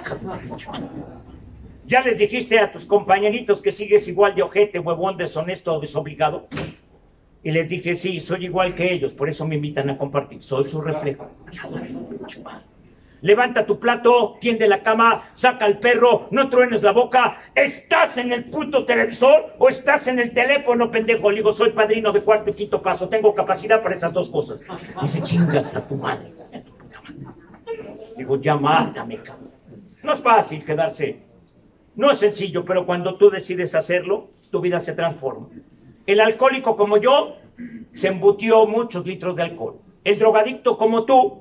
¿Ya les dijiste a tus compañeritos que sigues igual de ojete, huevón, deshonesto o desobligado? Y les dije, sí, soy igual que ellos, por eso me invitan a compartir, soy su reflejo. Levanta tu plato, tiende la cama, saca al perro, no truenes la boca. ¿Estás en el puto televisor o estás en el teléfono, pendejo? Le digo, soy padrino de 4 y 5 paso, tengo capacidad para esas 2 cosas. Dice, chingas a tu madre. Digo, ya mátame, cabrón. No es fácil quedarse. No es sencillo, pero cuando tú decides hacerlo, tu vida se transforma. El alcohólico como yo se embutió muchos litros de alcohol. El drogadicto como tú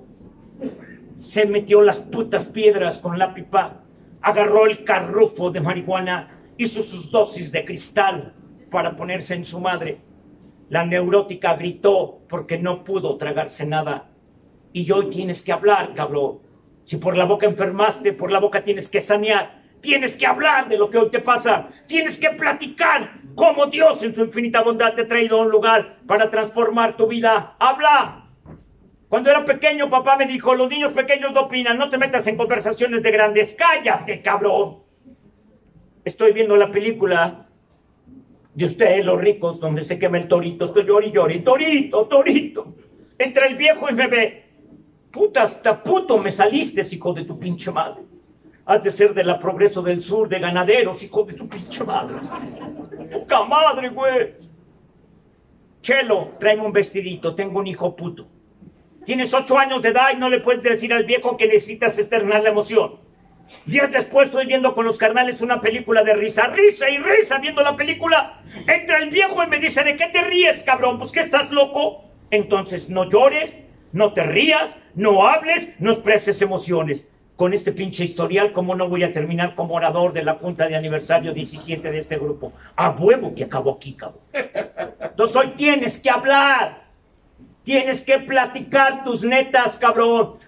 se metió las putas piedras con la pipa, agarró el carrufo de marihuana, hizo sus dosis de cristal para ponerse en su madre. La neurótica gritó porque no pudo tragarse nada. Y hoy tienes que hablar, cabrón. Si por la boca enfermaste, por la boca tienes que sanear. Tienes que hablar de lo que hoy te pasa. Tienes que platicar cómo Dios en su infinita bondad te ha traído a un lugar para transformar tu vida. ¡Habla! Cuando era pequeño, papá me dijo, los niños pequeños no opinan, no te metas en conversaciones de grandes. ¡Cállate, cabrón! Estoy viendo la película de ustedes, los ricos, donde se quema el torito. Estoy llori y llori. ¡Torito, torito! Entra el viejo y me ve. Puta, hasta puto me saliste, hijo de tu pinche madre. Has de ser de la Progreso del Sur, de ganaderos, hijo de tu pinche madre. ¡Puta madre, güey! Chelo, tráeme un vestidito, tengo un hijo puto. Tienes 8 años de edad y no le puedes decir al viejo que necesitas externar la emoción. Días después estoy viendo con los carnales una película de risa. Risa y risa viendo la película. Entra el viejo y me dice, ¿de qué te ríes, cabrón? Pues que estás loco. Entonces no llores, no te rías, no hables, no expreses emociones. Con este pinche historial, ¿cómo no voy a terminar como orador de la junta de aniversario 17 de este grupo? A huevo que acabo aquí, cabrón. Entonces hoy tienes que hablar. Tienes que platicar tus netas, cabrón.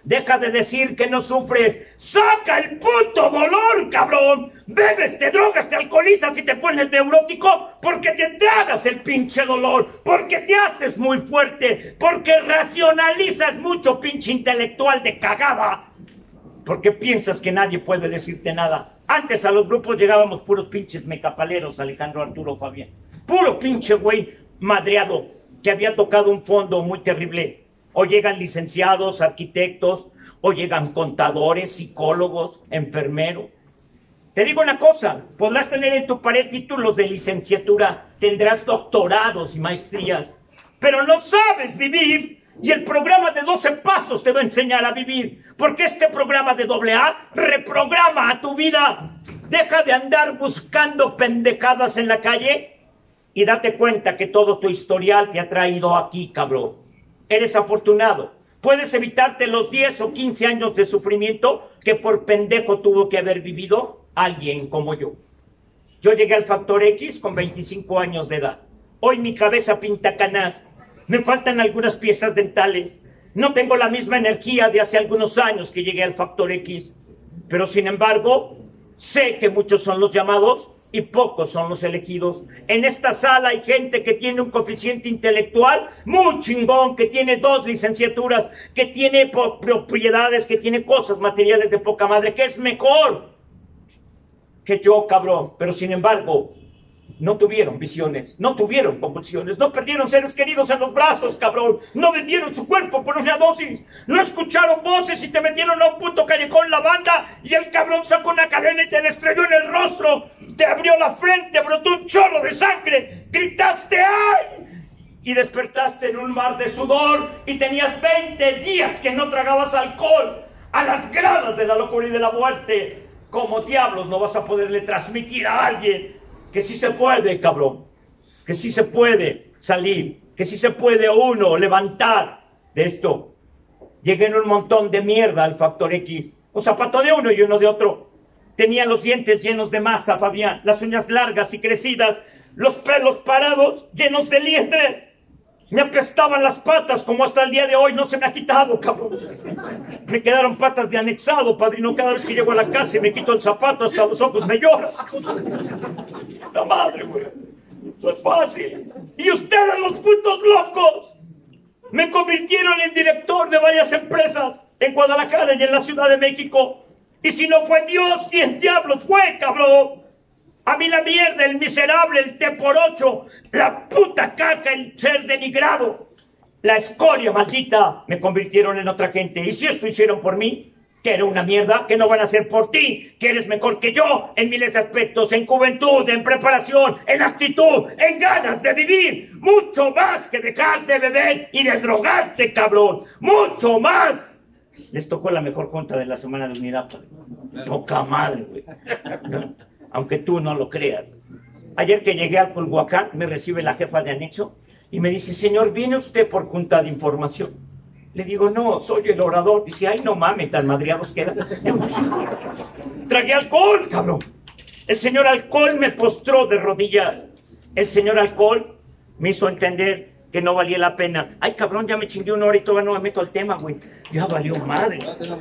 Deja de decir que no sufres. ¡Saca el puto dolor, cabrón! Bebes, te drogas, te alcoholizas y te pones neurótico porque te tragas el pinche dolor, porque te haces muy fuerte, porque racionalizas mucho, pinche intelectual de cagada, porque piensas que nadie puede decirte nada. Antes a los grupos llegábamos puros pinches mecapaleros, Alejandro, Arturo, Fabián. Puro pinche güey madreado que había tocado un fondo muy terrible. O llegan licenciados, arquitectos, o llegan contadores, psicólogos, enfermeros. Te digo una cosa, podrás tener en tu pared títulos de licenciatura, tendrás doctorados y maestrías, pero no sabes vivir, y el programa de 12 pasos te va a enseñar a vivir, porque este programa de AA reprograma a tu vida. Deja de andar buscando pendejadas en la calle y date cuenta que todo tu historial te ha traído aquí, cabrón. Eres afortunado. Puedes evitarte los 10 o 15 años de sufrimiento que por pendejo tuvo que haber vivido alguien como yo. Yo llegué al Factor X con 25 años de edad. Hoy mi cabeza pinta canas. Me faltan algunas piezas dentales. No tengo la misma energía de hace algunos años que llegué al Factor X. Pero sin embargo, sé que muchos son los llamados y pocos son los elegidos. En esta sala hay gente que tiene un coeficiente intelectual muy chingón, que tiene 2 licenciaturas, que tiene propiedades, que tiene cosas materiales de poca madre, que es mejor que yo, cabrón. Pero sin embargo, no tuvieron visiones, no tuvieron convulsiones, no perdieron seres queridos en los brazos, cabrón. No vendieron su cuerpo por una dosis, no escucharon voces y te metieron a un puto callejón la banda y el cabrón sacó una cadena y te la estrelló en el rostro, te abrió la frente, brotó un chorro de sangre, gritaste ¡ay! Y despertaste en un mar de sudor y tenías 20 días que no tragabas alcohol, a las gradas de la locura y de la muerte. ¿Cómo diablos no vas a poderle transmitir a alguien que sí se puede, cabrón? Que sí se puede salir, que sí se puede uno levantar de esto. Llegué en un montón de mierda al Factor X. Un zapato de uno y uno de otro. Tenía los dientes llenos de masa, Fabián, las uñas largas y crecidas, los pelos parados llenos de liendres. Me apestaban las patas, como hasta el día de hoy no se me ha quitado, cabrón. Me quedaron patas de anexado, padrino. Cada vez que llego a la casa y me quito el zapato, hasta los ojos me lloran. La madre, güey. No es fácil. Y ustedes, los putos locos, me convirtieron en director de varias empresas en Guadalajara y en la Ciudad de México. Y si no fue Dios, ¿quién diablos fue, cabrón? A mí la mierda, el miserable, el T por 8, la puta caca, el ser denigrado, la escoria maldita, me convirtieron en otra gente. Y si esto hicieron por mí, que era una mierda, que no van a hacer por ti, que eres mejor que yo en miles de aspectos, en juventud, en preparación, en actitud, en ganas de vivir, mucho más que dejar de beber y de drogarte, cabrón, mucho más. Les tocó la mejor junta de la Semana de Unidad, padre. Poca madre, güey. Aunque tú no lo creas. Ayer que llegué a Culhuacán, me recibe la jefa de anexo y me dice, señor, ¿viene usted por junta de información? Le digo, no, soy el orador. Dice, ay, no mames, tan madreados que eran. Tragué alcohol, cabrón. El señor alcohol me postró de rodillas. El señor alcohol me hizo entender que no valía la pena. Ay, cabrón, ya me chingué una hora y todavía no me meto al tema, güey. Ya valió madre.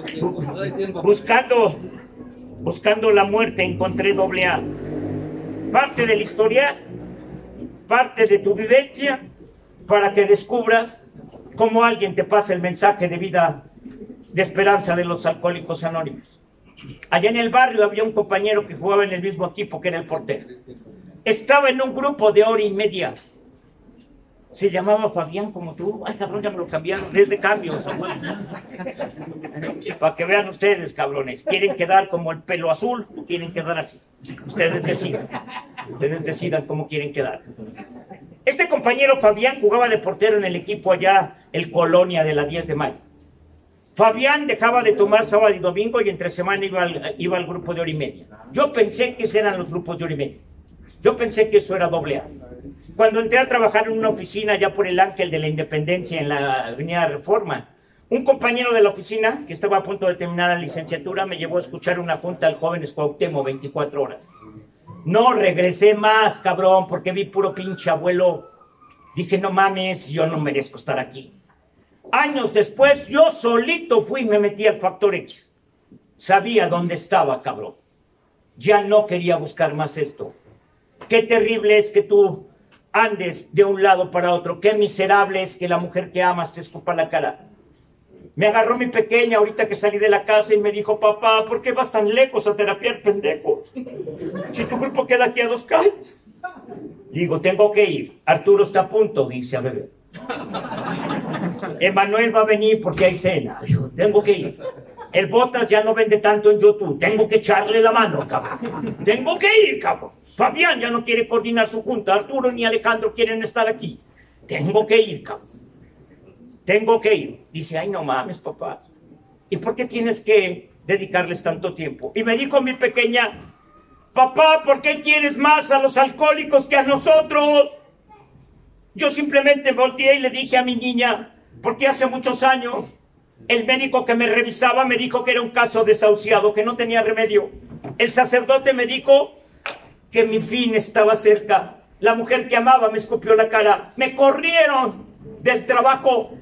Buscando la muerte encontré AA. Parte de la historia, parte de tu vivencia, para que descubras cómo alguien te pasa el mensaje de vida, de esperanza de los Alcohólicos Anónimos. Allá en el barrio había un compañero que jugaba en el mismo equipo, que era el portero. Estaba en un grupo de hora y media. Se llamaba Fabián como tú. Ay, cabrón, ya me lo cambiaron. Desde cambios, abuelo. Para que vean ustedes, cabrones. ¿Quieren quedar como el pelo azul o quieren quedar así? Ustedes decidan. Ustedes decidan cómo quieren quedar. Este compañero Fabián jugaba de portero en el equipo allá, el Colonia de la 10 de mayo. Fabián dejaba de tomar sábado y domingo y entre semana iba al grupo de hora y media. Yo pensé que esos eran los grupos de hora y media. Yo pensé que eso era AA. Cuando entré a trabajar en una oficina ya por el Ángel de la Independencia en la Avenida Reforma, un compañero de la oficina, que estaba a punto de terminar la licenciatura, me llevó a escuchar una junta al Jóvenes Cuauhtémoc 24 horas. No regresé más, cabrón, porque vi puro pinche abuelo. Dije, no mames, yo no merezco estar aquí. Años después, yo solito fui y me metí al Factor X. Sabía dónde estaba, cabrón. Ya no quería buscar más esto. Qué terrible es que tú andes de un lado para otro. Qué miserable es que la mujer que amas te escupa la cara. Me agarró mi pequeña ahorita que salí de la casa y me dijo, papá, ¿por qué vas tan lejos a terapiar pendejos? Si tu grupo queda aquí a 2 calles. Digo, tengo que ir. Arturo está a punto de irse a beber. Emanuel va a venir porque hay cena. Digo, tengo que ir. El Botas ya no vende tanto en YouTube. Tengo que echarle la mano, cabrón. Tengo que ir, cabrón. Fabián ya no quiere coordinar su junta. Arturo ni Alejandro quieren estar aquí. Tengo que ir, cabrón. Tengo que ir. Dice, ay, no mames, papá. ¿Y por qué tienes que dedicarles tanto tiempo? Y me dijo mi pequeña, papá, ¿por qué quieres más a los alcohólicos que a nosotros? Yo simplemente volteé y le dije a mi niña, porque hace muchos años el médico que me revisaba me dijo que era un caso desahuciado, que no tenía remedio. El sacerdote me dijo que mi fin estaba cerca. La mujer que amaba me escupió la cara. Me corrieron del trabajo.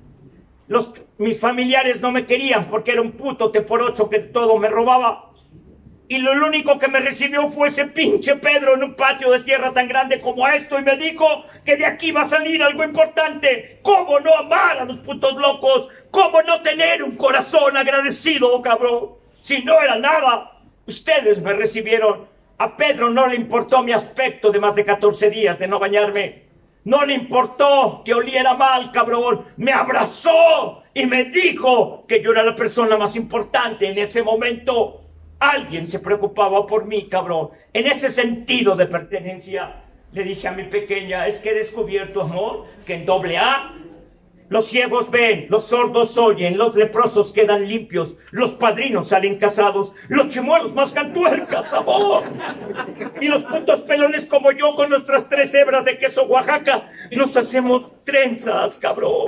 Mis familiares no me querían porque era un puto T8 que todo me robaba. Y lo único que me recibió fue ese pinche Pedro en un patio de tierra tan grande como esto y me dijo que de aquí va a salir algo importante. ¿Cómo no amar a los putos locos? ¿Cómo no tener un corazón agradecido, cabrón? Si no era nada, ustedes me recibieron. A Pedro no le importó mi aspecto de más de 14 días de no bañarme. No le importó que oliera mal, cabrón. Me abrazó y me dijo que yo era la persona más importante en ese momento. Alguien se preocupaba por mí, cabrón. En ese sentido de pertenencia, le dije a mi pequeña, es que he descubierto, amor, que en AA los ciegos ven, los sordos oyen, los leprosos quedan limpios, los padrinos salen casados, los chimuelos mascan tuercas, amor. Y los putos pelones como yo, con nuestras 3 hebras de queso Oaxaca, nos hacemos trenzas, cabrón.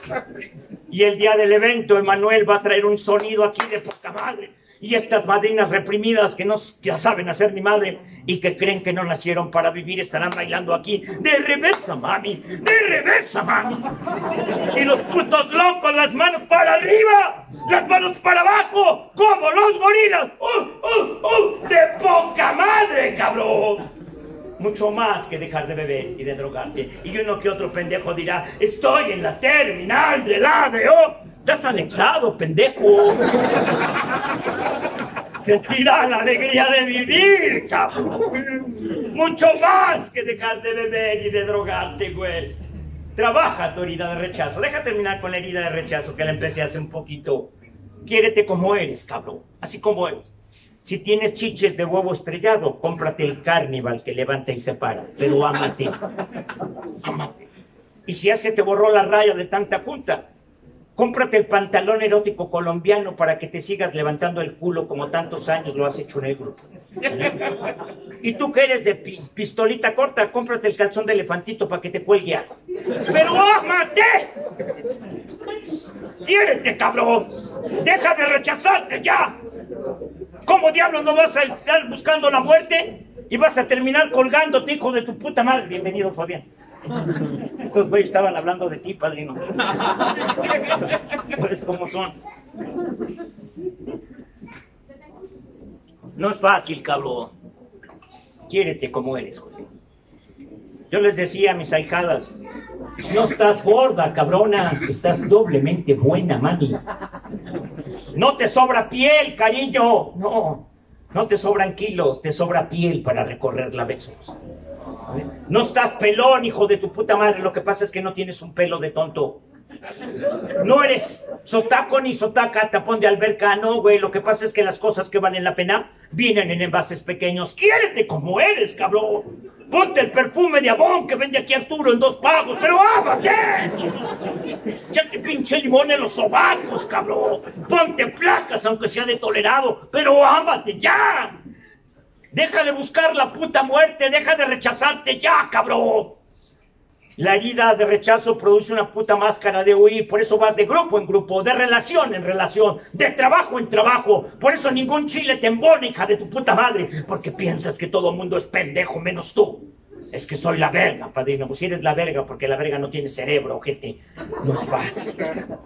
Y el día del evento, Emanuel va a traer un sonido aquí de poca madre. Y estas madrinas reprimidas que no ya saben hacer ni madre y que creen que no nacieron para vivir estarán bailando aquí. ¡De reversa, mami! ¡De reversa, mami! Y los putos locos, las manos para arriba, las manos para abajo, como los gorilas. ¡De poca madre, cabrón! Mucho más que dejar de beber y de drogarte. Y uno que otro pendejo dirá, estoy en la terminal del ADO. Estás anexado, pendejo. Sentirás la alegría de vivir, cabrón. Mucho más que dejar de beber y de drogarte, güey. Trabaja tu herida de rechazo. Deja terminar con la herida de rechazo que la empecé hace un poquito. Quiérete como eres, cabrón. Así como eres. Si tienes chiches de huevo estrellado, cómprate el Carnival que levanta y se para. Pero ámate. Ámate. Y si ya se te borró la raya de tanta junta, cómprate el pantalón erótico colombiano para que te sigas levantando el culo como tantos años lo has hecho en el grupo. Y tú que eres de pistolita corta, cómprate el calzón de elefantito para que te cuelgue algo. ¡Pero ámate! ¡Quiérete, cabrón! ¡Deja de rechazarte ya! ¿Cómo diablos no vas a estar buscando la muerte y vas a terminar colgándote, hijo de tu puta madre? Bienvenido, Fabián. Estos güeyes estaban hablando de ti, padrino. Pues como son. No es fácil, cabrón. Quiérete como eres, joder. Yo les decía a mis ahijadas, no estás gorda, cabrona, estás doblemente buena, mami. No te sobra piel, cariño. No te sobran kilos, te sobra piel para recorrerla a besos. No estás pelón, hijo de tu puta madre. Lo que pasa es que no tienes un pelo de tonto. No eres sotaco ni sotaca, tapón de alberca. No, güey, lo que pasa es que las cosas que valen la pena vienen en envases pequeños. Quiérete como eres, cabrón. Ponte el perfume de Avon que vende aquí Arturo en 2 pagos, pero ámate. Échate pinche limón en los sobacos, cabrón. Ponte placas, aunque sea de tolerado, pero ámate ya. Deja de buscar la puta muerte, deja de rechazarte ya, cabrón. La herida de rechazo produce una puta máscara de huir, por eso vas de grupo en grupo, de relación en relación, de trabajo en trabajo. Por eso ningún chile te embona, hija de tu puta madre, porque piensas que todo el mundo es pendejo menos tú. Es que soy la verga, padrino. Pues si eres la verga, porque la verga no tiene cerebro, ojete. No es fácil.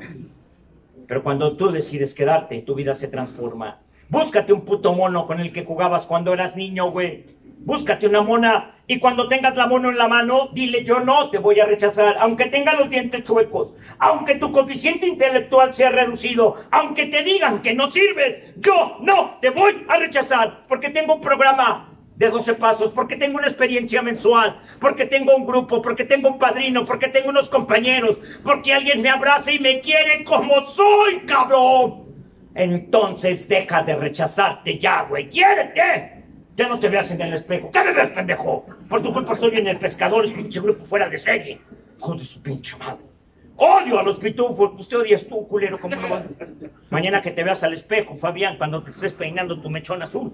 Pero cuando tú decides quedarte, tu vida se transforma. Búscate un puto mono con el que jugabas cuando eras niño, güey. Búscate una mona y cuando tengas la mono en la mano, dile: yo no te voy a rechazar, aunque tenga los dientes chuecos, aunque tu coeficiente intelectual sea reducido, aunque te digan que no sirves, yo no te voy a rechazar, porque tengo un programa de 12 pasos, porque tengo una experiencia mensual, porque tengo un grupo, porque tengo un padrino, porque tengo unos compañeros, porque alguien me abraza y me quiere como soy, cabrón. Entonces deja de rechazarte ya, güey, quiérete. Ya no te veas en el espejo. ¿Qué me ves, pendejo? Por tu culpa estoy en el pescador, el pinche grupo fuera de serie. Hijo de su pinche madre. Odio a los pitufos. Usted odias tú, culero, ¿cómo no vas? Mañana que te veas al espejo, Fabián, cuando te estés peinando tu mechón azul,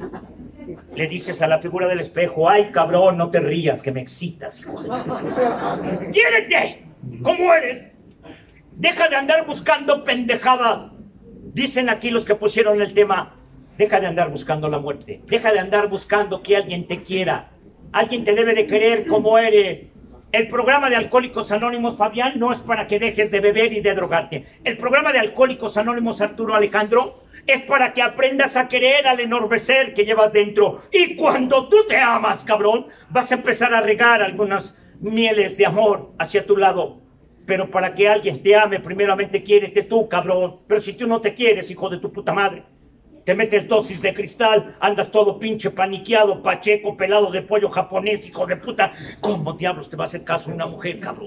le dices a la figura del espejo: ay, cabrón, no te rías, que me excitas, hijo de... ¡Quiérete! ¿Cómo eres? Deja de andar buscando pendejadas. Dicen aquí los que pusieron el tema: deja de andar buscando la muerte. Deja de andar buscando que alguien te quiera. Alguien te debe de querer como eres. El programa de Alcohólicos Anónimos, Fabián, no es para que dejes de beber y de drogarte. El programa de Alcohólicos Anónimos, Arturo Alejandro, es para que aprendas a querer al enorme ser que llevas dentro. Y cuando tú te amas, cabrón, vas a empezar a regar algunas mieles de amor hacia tu lado. Pero para que alguien te ame, primeramente quiérete tú, cabrón. Pero si tú no te quieres, hijo de tu puta madre, te metes dosis de cristal, andas todo pinche paniqueado, pacheco, pelado de pollo japonés, hijo de puta. ¿Cómo diablos te va a hacer caso una mujer, cabrón?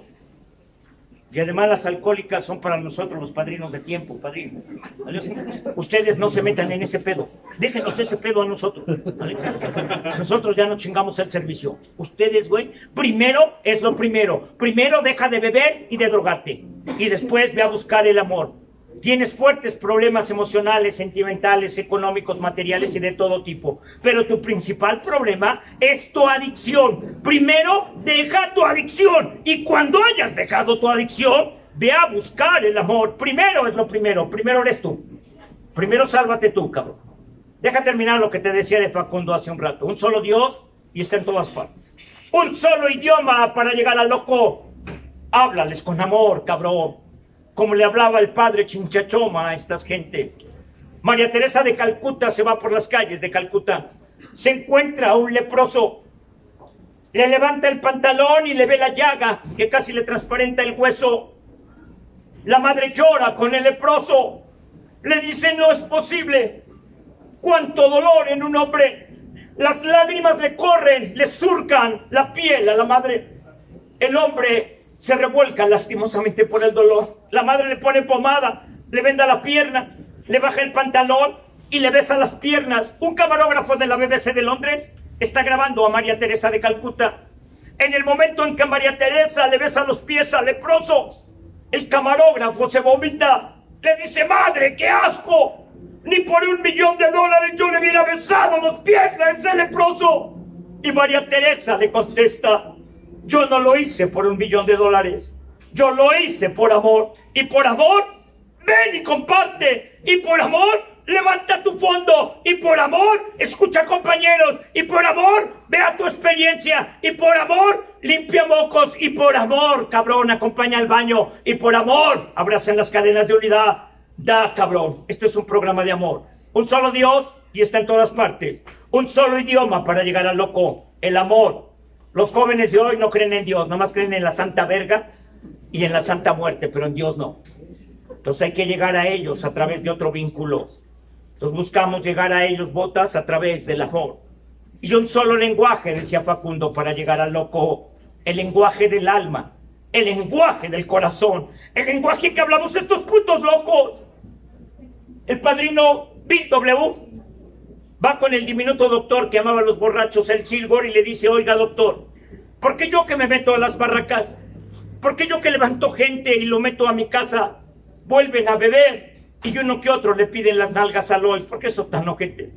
Y además las alcohólicas son para nosotros los padrinos de tiempo, padrino. ¿Vale? Ustedes no se metan en ese pedo. Déjenos ese pedo a nosotros. ¿Vale? Nosotros ya no chingamos el servicio. Ustedes, güey, primero es lo primero. Primero deja de beber y de drogarte. Y después ve a buscar el amor. Tienes fuertes problemas emocionales, sentimentales, económicos, materiales y de todo tipo. Pero tu principal problema es tu adicción. Primero, deja tu adicción. Y cuando hayas dejado tu adicción, ve a buscar el amor. Primero es lo primero. Primero eres tú. Primero sálvate tú, cabrón. Deja terminar lo que te decía de Facundo hace un rato. Un solo Dios y está en todas partes. Un solo idioma para llegar al loco. Háblales con amor, cabrón. Como le hablaba el padre Chinchachoma a estas gentes. María Teresa de Calcuta se va por las calles de Calcuta. Se encuentra a un leproso. Le levanta el pantalón y le ve la llaga que casi le transparenta el hueso. La madre llora con el leproso. Le dice: no es posible. Cuánto dolor en un hombre. Las lágrimas le corren, le surcan la piel a la madre. El hombre se revuelca lastimosamente por el dolor. La madre le pone pomada, le venda la pierna, le baja el pantalón y le besa las piernas. Un camarógrafo de la BBC de Londres está grabando a María Teresa de Calcuta. En el momento en que María Teresa le besa los pies al leproso, el camarógrafo se vomita. Le dice: madre, qué asco. Ni por $1.000.000 yo le hubiera besado los pies a ese leproso. Y María Teresa le contesta: yo no lo hice por $1.000.000. Yo lo hice por amor. Y por amor, ven y comparte. Y por amor, levanta tu fondo. Y por amor, escucha compañeros. Y por amor, vea tu experiencia. Y por amor, limpia mocos. Y por amor, cabrón, acompaña al baño. Y por amor, abracen las cadenas de unidad. Da, cabrón. Este es un programa de amor. Un solo Dios y está en todas partes. Un solo idioma para llegar al loco. El amor. Los jóvenes de hoy no creen en Dios, nomás creen en la santa verga y en la santa muerte, pero en Dios no. Entonces hay que llegar a ellos a través de otro vínculo. Entonces buscamos llegar a ellos, botas, a través del amor. Y un solo lenguaje, decía Facundo, para llegar al loco: el lenguaje del alma, el lenguaje del corazón, el lenguaje que hablamos estos putos locos. El padrino Bill W. va con el diminuto doctor que amaba a los borrachos, el Chilgor, y le dice: oiga, doctor, ¿por qué yo que me meto a las barracas? ¿Por qué yo que levanto gente y lo meto a mi casa, vuelven a beber y uno que otro le piden las nalgas a Lois? ¿Por qué eso tan ojete?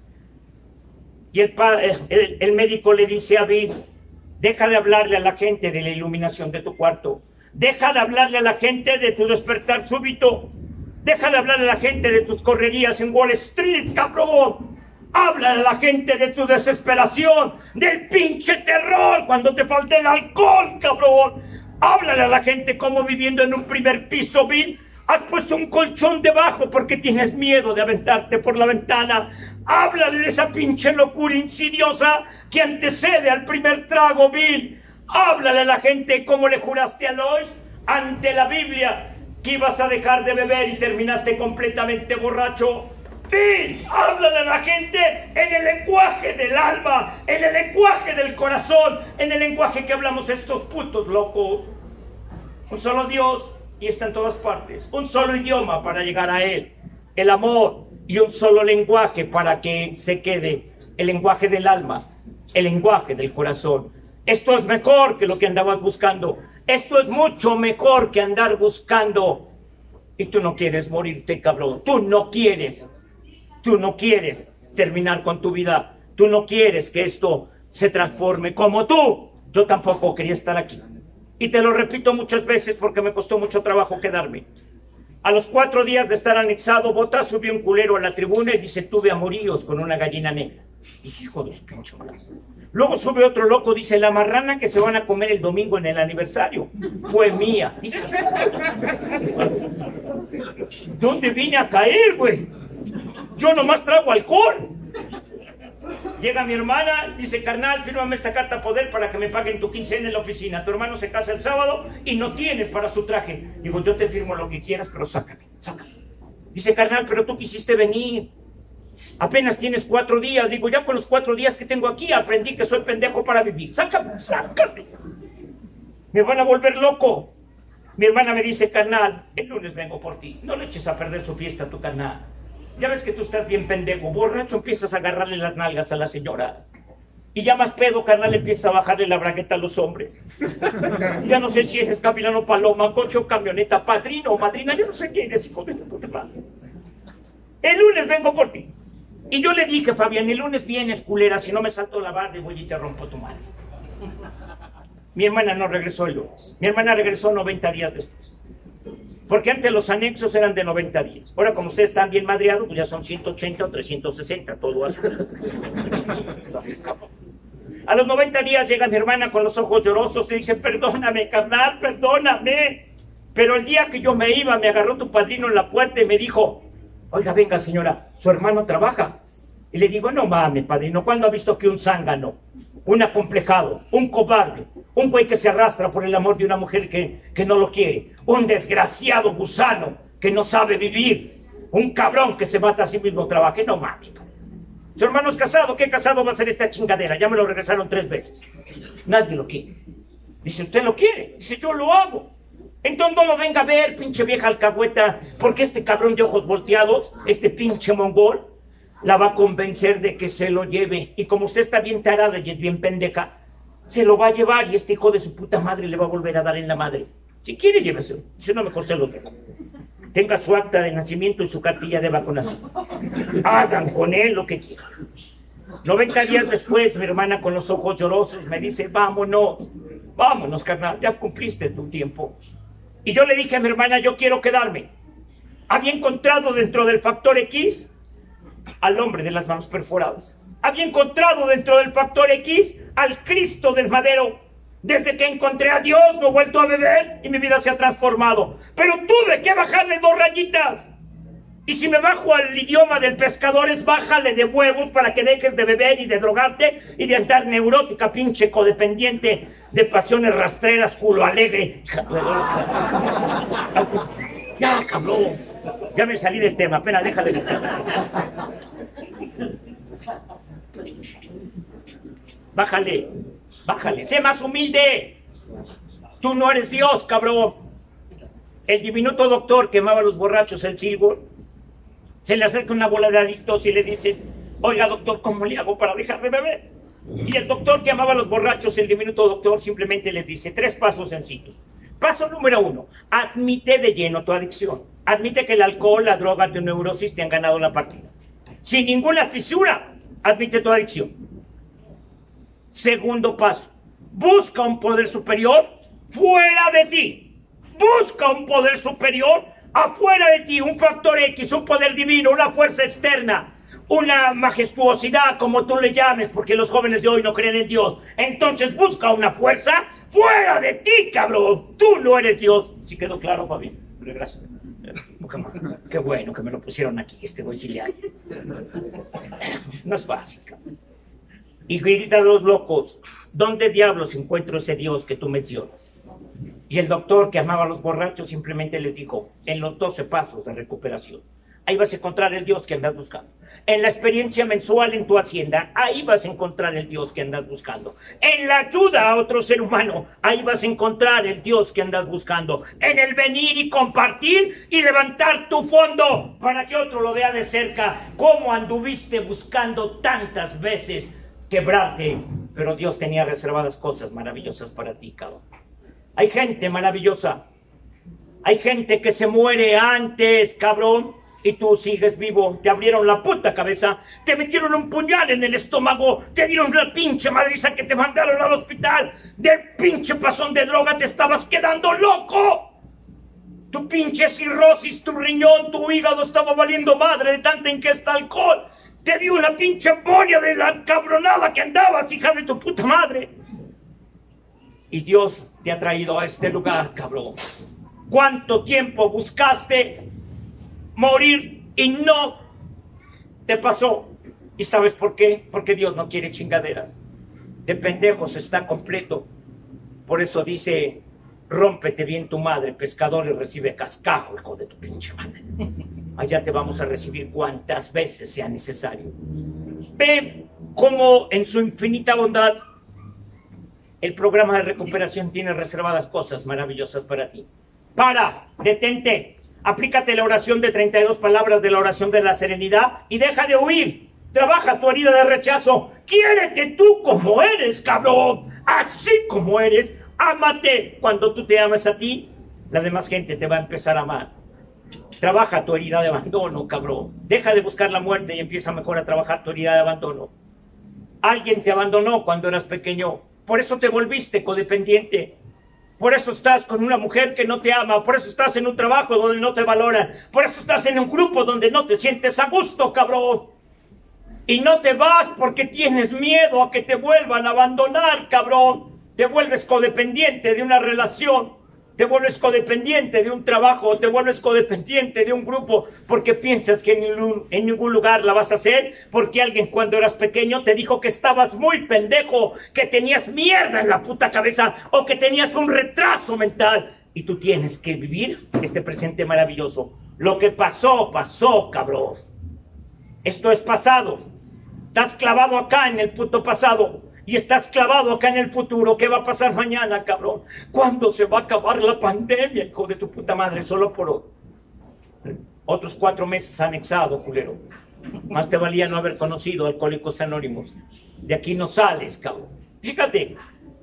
Y el médico le dice a Bill: deja de hablarle a la gente de la iluminación de tu cuarto. Deja de hablarle a la gente de tu despertar súbito. Deja de hablarle a la gente de tus correrías en Wall Street, cabrón. Háblale a la gente de tu desesperación, del pinche terror cuando te falte el alcohol, cabrón. Háblale a la gente cómo viviendo en un primer piso, Bill, has puesto un colchón debajo porque tienes miedo de aventarte por la ventana. Háblale de esa pinche locura insidiosa que antecede al primer trago, Bill. Háblale a la gente cómo le juraste a Lois ante la Biblia que ibas a dejar de beber y terminaste completamente borracho. Bill, háblale a la gente en el lenguaje del alma, en el lenguaje del corazón, en el lenguaje que hablamos estos putos locos. Un solo Dios y está en todas partes. Un solo idioma para llegar a Él, el amor, y un solo lenguaje para que se quede, el lenguaje del alma, el lenguaje del corazón. Esto es mejor que lo que andabas buscando. Esto es mucho mejor que andar buscando. Y tú no quieres morirte, cabrón. Tú no quieres terminar con tu vida. Tú no quieres que esto se transforme como tú. Yo tampoco quería estar aquí. Y te lo repito muchas veces porque me costó mucho trabajo quedarme. A los 4 días de estar anexado, Bota subió un culero a la tribuna y dice: tuve amoríos con una gallina negra. Hijo de su pinche madre. Luego sube otro loco, dice: la marrana que se van a comer el domingo en el aniversario fue mía. ¿Dónde vine a caer, güey? Yo nomás trago alcohol. Llega mi hermana, dice: carnal, fírmame esta carta a poder para que me paguen tu quincena en la oficina. Tu hermano se casa el sábado y no tiene para su traje. Digo: yo te firmo lo que quieras, pero sácame. Dice: carnal, pero tú quisiste venir. Apenas tienes 4 días. Digo: ya con los 4 días que tengo aquí aprendí que soy pendejo para vivir. Sácame. Me van a volver loco. Mi hermana me dice: carnal, el lunes vengo por ti. No le eches a perder su fiesta a tu carnal. Ya ves que tú estás bien pendejo, borracho, empiezas a agarrarle las nalgas a la señora. Y ya más pedo, carnal, empieza a bajarle la bragueta a los hombres. Ya no sé si eres Gavilano Paloma, coche o camioneta, padrino o madrina, yo no sé quién eres, hijo de tu puta madre. El lunes vengo por ti. Y yo le dije: Fabián, el lunes vienes, culera, si no me salto la barra, voy y te rompo tu madre. Mi hermana no regresó el lunes. Mi hermana regresó 90 días después. Porque antes los anexos eran de 90 días. Ahora, como ustedes están bien madreados, pues ya son 180 o 360, todo azul. A los 90 días llega mi hermana con los ojos llorosos y dice: perdóname, carnal, perdóname. Pero el día que yo me iba, me agarró tu padrino en la puerta y me dijo: oiga, venga, señora, su hermano trabaja. Y le digo: no mames, padrino, ¿cuándo ha visto que un zángano, un acomplejado, un cobarde, un güey que se arrastra por el amor de una mujer que no lo quiere, un desgraciado gusano que no sabe vivir, un cabrón que se mata a sí mismo, trabaje? No mames. Su hermano es casado. ¿Qué casado va a ser esta chingadera? Ya me lo regresaron 3 veces. Nadie lo quiere. Dice: ¿usted lo quiere? Dice: yo lo hago. Entonces no lo venga a ver, pinche vieja alcahueta, porque este cabrón de ojos volteados, este pinche mongol, la va a convencer de que se lo lleve. Y como usted está bien tarada y es bien pendeja, se lo va a llevar y este hijo de su puta madre le va a volver a dar en la madre. Si quiere, lléveselo. Si no, mejor se lo dejo. Tenga su acta de nacimiento y su cartilla de vacunación. Hagan con él lo que quieran. 90 días después, mi hermana con los ojos llorosos me dice: vámonos, carnal, ya cumpliste tu tiempo. Y yo le dije a mi hermana: yo quiero quedarme. Había encontrado dentro del factor X al hombre de las manos perforadas. Había encontrado dentro del factor X al Cristo del Madero. Desde que encontré a Dios no he vuelto a beber y mi vida se ha transformado. Pero tuve que bajarle 2 rayitas. Y si me bajo al idioma del pescador, es bájale de huevos para que dejes de beber y de drogarte y de andar neurótica, pinche codependiente de pasiones rastreras, culo alegre. Ya, cabrón. Ya me salí del tema, apenas déjale de tema. Bájale, sé más humilde. Tú no eres Dios, cabrón. El diminuto doctor que amaba a los borrachos, el Silver, se le acerca una bola de adictos y le dice: oiga, doctor, ¿cómo le hago para dejar de beber? Y el doctor que amaba a los borrachos, el diminuto doctor, simplemente les dice 3 pasos sencillos. Paso número 1, admite de lleno tu adicción. Admite que el alcohol, la droga, tu neurosis te han ganado la partida. Sin ninguna fisura, admite tu adicción. Segundo paso, busca un poder superior fuera de ti. Busca un poder superior afuera de ti, un factor X, un poder divino, una fuerza externa, una majestuosidad, como tú le llames, porque los jóvenes de hoy no creen en Dios. Entonces busca una fuerza fuera de ti, cabrón. Tú no eres Dios. ¿Sí quedó claro, Fabián? Gracias. Qué bueno que me lo pusieron aquí, este güey sí le hay. No es fácil, cabrón. Y gritan los locos, ¿dónde diablos encuentro ese Dios que tú mencionas? Y el doctor que amaba a los borrachos simplemente les dijo, en los 12 pasos de recuperación, ahí vas a encontrar el Dios que andas buscando. En la experiencia mensual en tu hacienda, ahí vas a encontrar el Dios que andas buscando. En la ayuda a otro ser humano, ahí vas a encontrar el Dios que andas buscando. En el venir y compartir y levantar tu fondo para que otro lo vea de cerca, cómo anduviste buscando tantas veces quebrarte, pero Dios tenía reservadas cosas maravillosas para ti, cabrón. Hay gente maravillosa, hay gente que se muere antes, cabrón, y tú sigues vivo. Te abrieron la puta cabeza, te metieron un puñal en el estómago, te dieron la pinche madriza que te mandaron al hospital, del pinche pasón de droga te estabas quedando loco. Tu pinche cirrosis, tu riñón, tu hígado estaba valiendo madre de tanta ingesta de alcohol. Te dio una pinche embolia de la cabronada que andabas, hija de tu puta madre. Y Dios te ha traído a este lugar, cabrón. ¿Cuánto tiempo buscaste morir y no te pasó? ¿Y sabes por qué? Porque Dios no quiere chingaderas. De pendejos está completo. Por eso dice, rómpete bien tu madre, pescador, y recibe cascajo, hijo de tu pinche madre. Allá te vamos a recibir cuantas veces sea necesario. Ve cómo en su infinita bondad el programa de recuperación tiene reservadas cosas maravillosas para ti. Para, detente, aplícate la oración de 32 palabras de la oración de la serenidad y deja de huir. Trabaja tu herida de rechazo. Quiérete tú como eres, cabrón. Así como eres, ámate. Cuando tú te ames a ti, la demás gente te va a empezar a amar. Trabaja tu herida de abandono, cabrón. Deja de buscar la muerte y empieza mejor a trabajar tu herida de abandono. Alguien te abandonó cuando eras pequeño. Por eso te volviste codependiente. Por eso estás con una mujer que no te ama. Por eso estás en un trabajo donde no te valoran. Por eso estás en un grupo donde no te sientes a gusto, cabrón. Y no te vas porque tienes miedo a que te vuelvan a abandonar, cabrón. Te vuelves codependiente de una relación. Te vuelves codependiente de un trabajo, te vuelves codependiente de un grupo, porque piensas que en ningún lugar la vas a hacer, porque alguien cuando eras pequeño te dijo que estabas muy pendejo, que tenías mierda en la puta cabeza, o que tenías un retraso mental, y tú tienes que vivir este presente maravilloso. Lo que pasó, pasó, cabrón. Esto es pasado. Estás clavado acá en el puto pasado. Y estás clavado acá en el futuro. ¿Qué va a pasar mañana, cabrón? ¿Cuándo se va a acabar la pandemia, hijo de tu puta madre? Solo por hoy. Otros 4 meses anexado, culero. Más te valía no haber conocido Alcohólicos Anónimos. De aquí no sales, cabrón. Fíjate.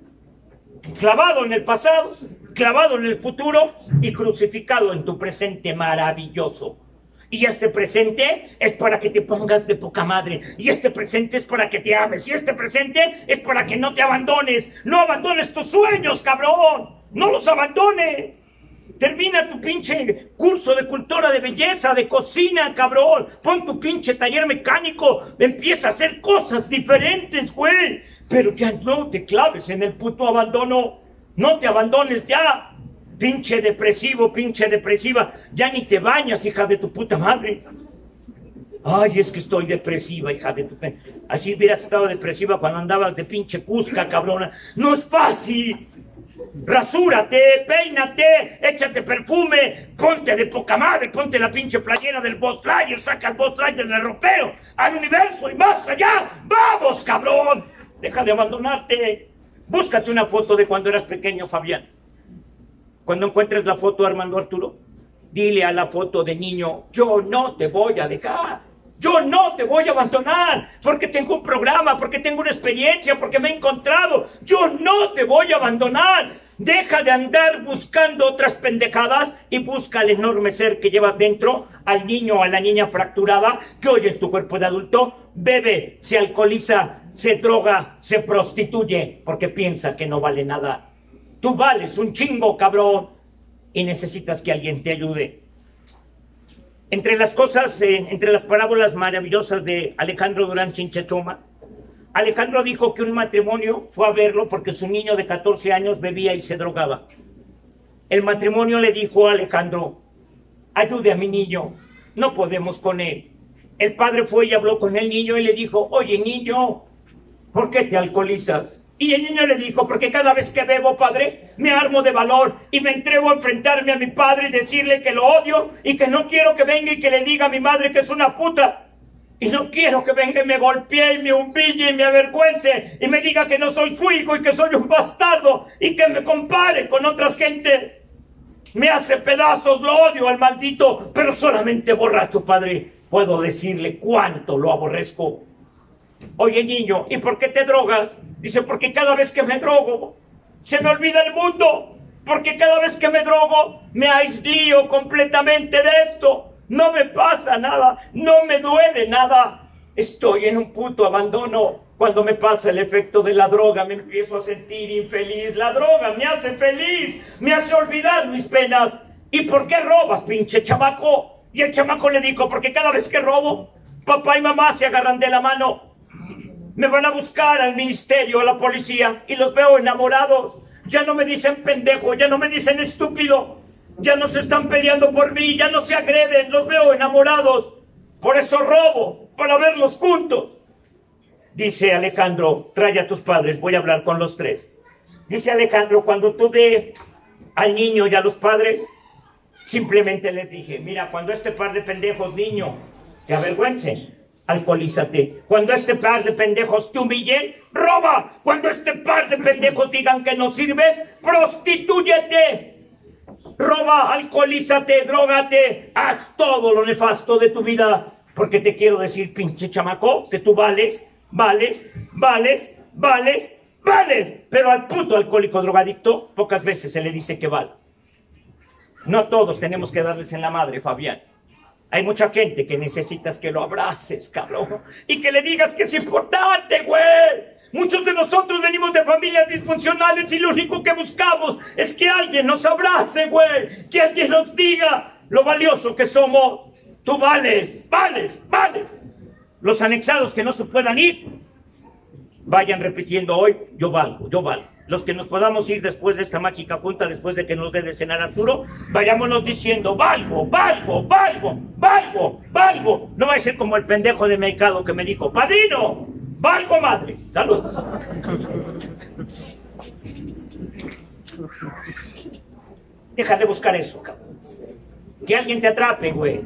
Clavado en el pasado, clavado en el futuro y crucificado en tu presente maravilloso. Y este presente es para que te pongas de poca madre. Y este presente es para que te ames. Y este presente es para que no te abandones. No abandones tus sueños, cabrón. No los abandones. Termina tu pinche curso de cultura de belleza, de cocina, cabrón. Pon tu pinche taller mecánico. Empieza a hacer cosas diferentes, güey. Pero ya no te claves en el puto abandono. No te abandones ya. Pinche depresivo, pinche depresiva. Ya ni te bañas, hija de tu puta madre. Ay, es que estoy depresiva, hija de tu... Así hubieras estado depresiva cuando andabas de pinche cusca, cabrona. No es fácil. Rasúrate, peínate, échate perfume, ponte de poca madre, ponte la pinche playera del Boss Lightyear, saca el Boss Lightyear del ropero, al universo y más allá. ¡Vamos, cabrón! Deja de abandonarte. Búscate una foto de cuando eras pequeño, Fabián. Cuando encuentres la foto de Armando Arturo, dile a la foto de niño, yo no te voy a dejar, yo no te voy a abandonar, porque tengo un programa, porque tengo una experiencia, porque me he encontrado, yo no te voy a abandonar. Deja de andar buscando otras pendejadas y busca al enorme ser que llevas dentro, al niño o a la niña fracturada que hoy en tu cuerpo de adulto bebe, se alcoholiza, se droga, se prostituye, porque piensa que no vale nada. Tú vales un chingo, cabrón, y necesitas que alguien te ayude. Entre las cosas, entre las parábolas maravillosas de Alejandro Durán Chinchechoma, Alejandro dijo que un matrimonio fue a verlo porque su niño de 14 años bebía y se drogaba. El matrimonio le dijo a Alejandro, ayude a mi niño, no podemos con él. El padre fue y habló con el niño y le dijo, oye niño, ¿por qué te alcoholizas? Y el niño le dijo, porque cada vez que bebo, padre, me armo de valor y me entrego a enfrentarme a mi padre y decirle que lo odio y que no quiero que venga y que le diga a mi madre que es una puta. Y no quiero que venga y me golpee y me humille y me avergüence y me diga que no soy su hijo y que soy un bastardo y que me compare con otras gentes. Me hace pedazos, lo odio al maldito, pero solamente borracho, padre, puedo decirle cuánto lo aborrezco. Oye, niño, ¿y por qué te drogas? Dice, porque cada vez que me drogo, se me olvida el mundo. Porque cada vez que me drogo, me aislío completamente de esto. No me pasa nada, no me duele nada. Estoy en un puto abandono. Cuando me pasa el efecto de la droga, me empiezo a sentir infeliz. La droga me hace feliz, me hace olvidar mis penas. ¿Y por qué robas, pinche chamaco? Y el chamaco le dijo, porque cada vez que robo, papá y mamá se agarran de la mano. Me van a buscar al ministerio, a la policía, y los veo enamorados. Ya no me dicen pendejo, ya no me dicen estúpido. Ya no se están peleando por mí, ya no se agreden, los veo enamorados. Por eso robo, para verlos juntos. Dice Alejandro, trae a tus padres, voy a hablar con los tres. Dice Alejandro, cuando tuve al niño y a los padres, simplemente les dije, mira, cuando este par de pendejos, niño, te avergüencen, alcoholízate. Cuando este par de pendejos te humillen, roba. Cuando este par de pendejos digan que no sirves, prostitúyete. Roba, alcoholízate, drógate, haz todo lo nefasto de tu vida. Porque te quiero decir, pinche chamaco, que tú vales. Pero al puto alcohólico drogadicto, pocas veces se le dice que vale. No todos tenemos que darles en la madre, Fabián. Hay mucha gente que necesitas que lo abraces, cabrón. Y que le digas que es importante, güey. Muchos de nosotros venimos de familias disfuncionales y lo único que buscamos es que alguien nos abrace, güey. Que alguien nos diga lo valioso que somos. Tú vales. Los anexados que no se puedan ir, vayan repitiendo hoy, yo valgo. Los que nos podamos ir después de esta mágica junta, después de que nos dé de cenar Arturo, vayámonos diciendo, valgo. No va a ser como el pendejo de mercado que me dijo, padrino, valgo madres. Salud. Deja de buscar eso, cabrón. Que alguien te atrape, güey.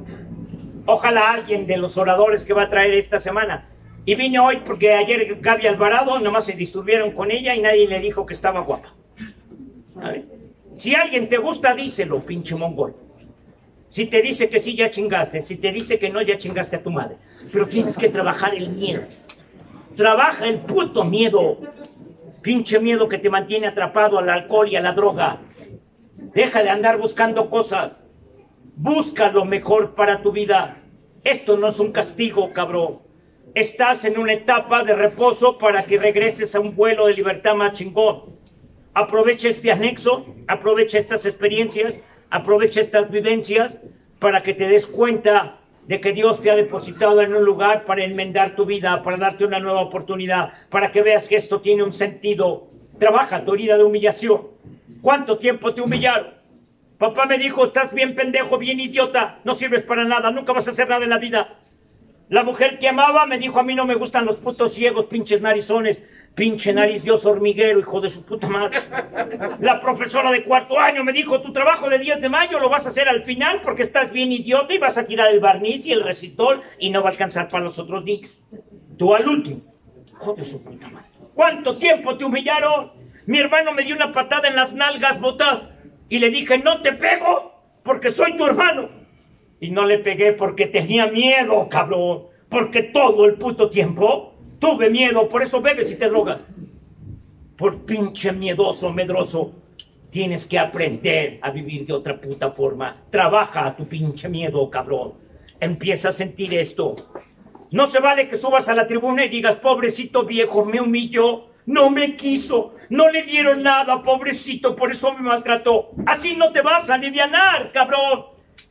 Ojalá alguien de los oradores que va a traer esta semana. Y vine hoy porque ayer Gaby Alvarado nomás se disturbieron con ella y nadie le dijo que estaba guapa. A ver. Si alguien te gusta, díselo, pinche mongol. Si te dice que sí, ya chingaste. Si te dice que no, ya chingaste a tu madre. Pero tienes que trabajar el miedo. Trabaja el puto miedo. Pinche miedo que te mantiene atrapado al alcohol y a la droga. Deja de andar buscando cosas. Busca lo mejor para tu vida. Esto no es un castigo, cabrón. Estás en una etapa de reposo para que regreses a un vuelo de libertad más chingón. Aprovecha este anexo, aprovecha estas experiencias, aprovecha estas vivencias para que te des cuenta de que Dios te ha depositado en un lugar para enmendar tu vida, para darte una nueva oportunidad, para que veas que esto tiene un sentido. Trabaja tu herida de humillación. ¿Cuánto tiempo te humillaron? Papá me dijo, estás bien pendejo, bien idiota, no sirves para nada, nunca vas a hacer nada en la vida. La mujer que amaba me dijo, a mí no me gustan los putos ciegos, pinches narizones, pinche nariz Dios hormiguero, hijo de su puta madre. La profesora de 4º año me dijo, tu trabajo de 10 de mayo lo vas a hacer al final porque estás bien idiota y vas a tirar el barniz y el recitol y no va a alcanzar para los otros niños. Tú al último, hijo de su puta madre. ¿Cuánto tiempo te humillaron? Mi hermano me dio una patada en las nalgas, botas, y le dije, no te pego porque soy tu hermano. Y no le pegué porque tenía miedo, cabrón. Porque todo el puto tiempo tuve miedo. Por eso bebes y te drogas. Por pinche miedoso, medroso. Tienes que aprender a vivir de otra puta forma. Trabaja a tu pinche miedo, cabrón. Empieza a sentir esto. No se vale que subas a la tribuna y digas, pobrecito viejo, me humilló. No me quiso. No le dieron nada, pobrecito. Por eso me maltrató. Así no te vas a alivianar, cabrón.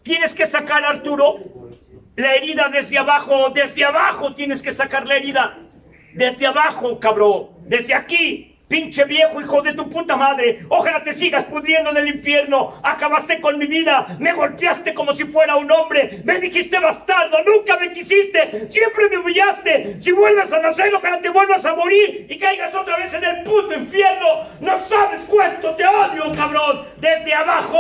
Tienes que sacar, Arturo, la herida desde abajo tienes que sacar la herida. Desde abajo, cabrón, desde aquí. Pinche viejo, hijo de tu puta madre. Ojalá te sigas pudriendo en el infierno. Acabaste con mi vida. Me golpeaste como si fuera un hombre. Me dijiste bastardo. Nunca me quisiste. Siempre me humillaste. Si vuelves a nacer, ojalá te vuelvas a morir y caigas otra vez en el puto infierno. No sabes cuánto te odio, cabrón. Desde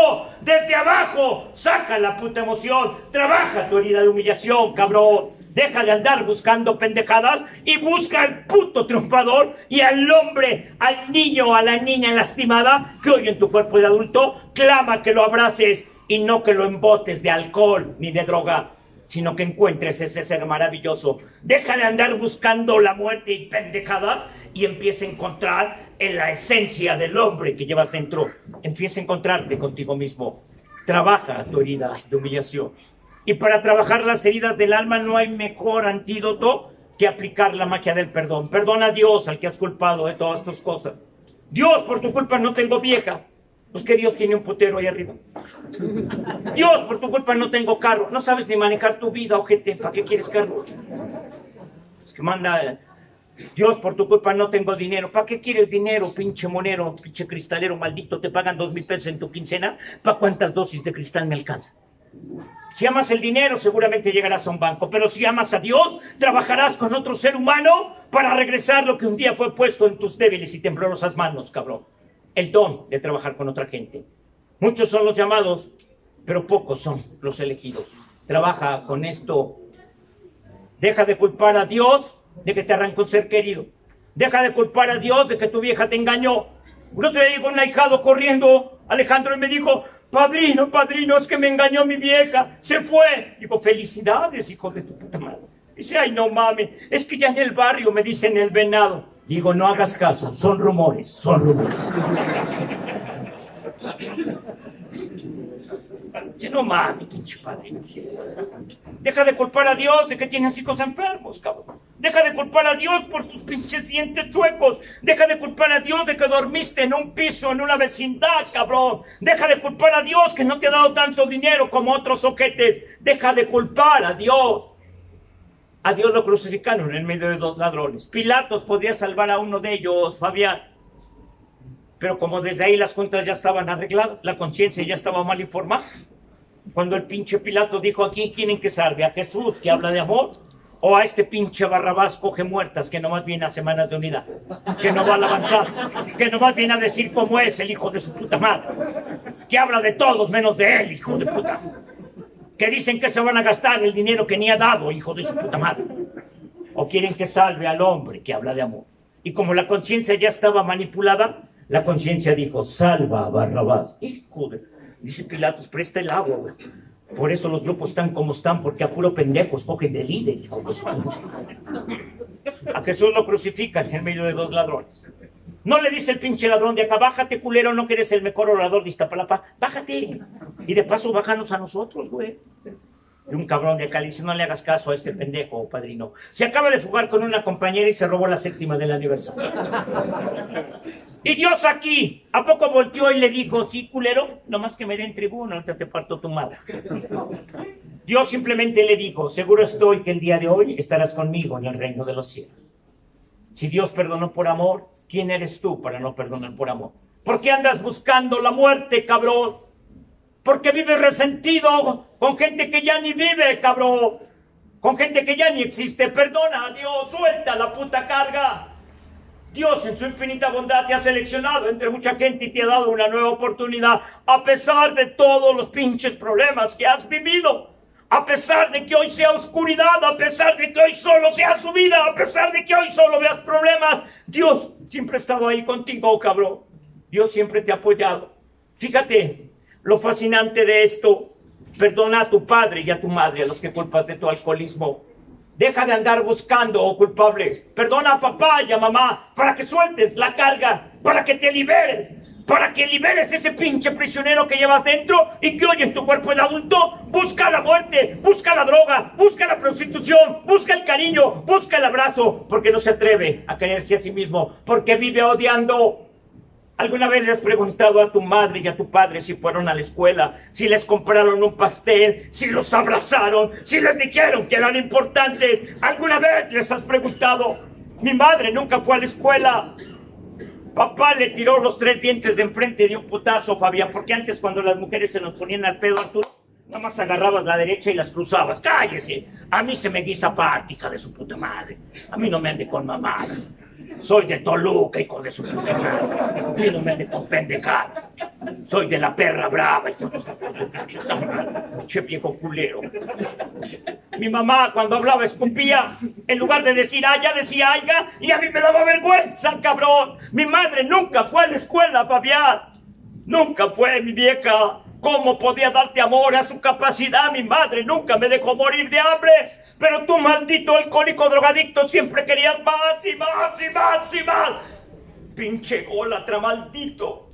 abajo. Saca la puta emoción. Trabaja tu herida de humillación, cabrón. Deja de andar buscando pendejadas y busca al puto triunfador y al hombre, al niño, a la niña lastimada que hoy en tu cuerpo de adulto clama que lo abraces y no que lo embotes de alcohol ni de droga, sino que encuentres ese ser maravilloso. Deja de andar buscando la muerte y pendejadas y empieza a encontrar en la esencia del hombre que llevas dentro. Empieza a encontrarte contigo mismo. Trabaja tu herida de humillación. Y para trabajar las heridas del alma no hay mejor antídoto que aplicar la magia del perdón. Perdona a Dios al que has culpado de todas tus cosas. Dios, por tu culpa no tengo vieja. Pues que Dios tiene un putero ahí arriba. Dios, por tu culpa no tengo carro. No sabes ni manejar tu vida, ojete. ¿Para qué quieres carro? Es que manda... Dios, por tu culpa no tengo dinero. ¿Para qué quieres dinero, pinche monero, pinche cristalero maldito? Te pagan 2,000 pesos en tu quincena. ¿Para cuántas dosis de cristal me alcanza? Si amas el dinero, seguramente llegarás a un banco. Pero si amas a Dios, trabajarás con otro ser humano para regresar lo que un día fue puesto en tus débiles y temblorosas manos, cabrón. El don de trabajar con otra gente. Muchos son los llamados, pero pocos son los elegidos. Trabaja con esto. Deja de culpar a Dios de que te arrancó un ser querido. Deja de culpar a Dios de que tu vieja te engañó. Un otro día llegó un ahijado corriendo, Alejandro, y me dijo... Padrino, es que me engañó mi vieja, se fue. Digo, felicidades, hijo de tu puta madre. Dice, ay, no mames, es que ya en el barrio me dicen el venado. Digo, no hagas caso, son rumores. Dice, no mames, pinche padrino. Deja de culpar a Dios de que tienes hijos enfermos, cabrón. Deja de culpar a Dios por tus pinches dientes chuecos. Deja de culpar a Dios de que dormiste en un piso, en una vecindad, cabrón. Deja de culpar a Dios que no te ha dado tanto dinero como otros ojetes. Deja de culpar a Dios. A Dios lo crucificaron en medio de 2 ladrones. Pilatos podría salvar a uno de ellos, Fabián. Pero como desde ahí las cuentas ya estaban arregladas, la conciencia ya estaba mal informada. Cuando el pinche Pilato dijo, ¿a quién quieren que salve? ¿A Jesús, que habla de amor? ¿O a este pinche Barrabás coge muertas, que nomás viene a semanas de unidad? Que no va a avanzar, que nomás viene a decir cómo es el hijo de su puta madre. Que habla de todos menos de él, hijo de puta. Que dicen que se van a gastar el dinero que ni ha dado, hijo de su puta madre. O quieren que salve al hombre que habla de amor. Y como la conciencia ya estaba manipulada, la conciencia dijo, salva a Barrabás. Hijo de... Dice Pilatos, presta el agua, güey. Por eso los grupos están como están, porque a puro pendejos cogen de líder, hijo de su puta. A Jesús lo crucifican en medio de 2 ladrones. No le dice el pinche ladrón de acá, bájate, culero, no que eres el mejor orador de Iztapalapa. Bájate. Y de paso, bájanos a nosotros, güey. Y un cabrón de acá le dice, no le hagas caso a este pendejo, padrino. Se acaba de fugar con una compañera y se robó la 7ª del aniversario. Y Dios aquí, ¿a poco volteó y le dijo, sí, culero? Nomás que me den tribuno, ahorita te parto tu madre. Dios simplemente le dijo, seguro estoy que el día de hoy estarás conmigo en el reino de los cielos. Si Dios perdonó por amor, ¿quién eres tú para no perdonar por amor? ¿Por qué andas buscando la muerte, cabrón? ¿Por qué vives resentido con gente que ya ni vive, cabrón? Con gente que ya ni existe. Perdona a Dios, suelta la puta carga. Dios en su infinita bondad te ha seleccionado entre mucha gente y te ha dado una nueva oportunidad, a pesar de todos los pinches problemas que has vivido, a pesar de que hoy sea oscuridad, a pesar de que hoy solo sea su vida, a pesar de que hoy solo veas problemas. Dios siempre ha estado ahí contigo, cabrón. Dios siempre te ha apoyado. Fíjate lo fascinante de esto. Perdona a tu padre y a tu madre, a los que culpas de tu alcoholismo. Deja de andar buscando culpables. Perdona a papá y a mamá para que sueltes la carga, para que te liberes, para que liberes ese pinche prisionero que llevas dentro y que hoy en tu cuerpo de adulto busca la muerte, busca la droga, busca la prostitución, busca el cariño, busca el abrazo, porque no se atreve a quererse a sí mismo, porque vive odiando. ¿Alguna vez le has preguntado a tu madre y a tu padre si fueron a la escuela, si les compraron un pastel, si los abrazaron, si les dijeron que eran importantes? ¿Alguna vez les has preguntado? Mi madre nunca fue a la escuela. Papá le tiró los 3 dientes de enfrente de un putazo, Fabián, porque antes cuando las mujeres se nos ponían al pedo, Arturo, nada más agarrabas la derecha y las cruzabas. ¡Cállese! A mí se me guisa parte, hija de su puta madre. A mí no me ande con mamada. Soy de Toluca, hijo de su puta madre. A mí no me ande con pendejadas. Soy de la perra brava, hijo de su puta madre. Che viejo culero. Mi mamá cuando hablaba escupía. En lugar de decir ya decía aiga, y a mí me daba vergüenza, cabrón. Mi madre nunca fue a la escuela, Fabián. Nunca fue, mi vieja. ¿Cómo podía darte amor a su capacidad? Mi madre nunca me dejó morir de hambre. Pero tú, maldito alcohólico drogadicto, siempre querías más y más y más y más. Pinche gólatra, maldito.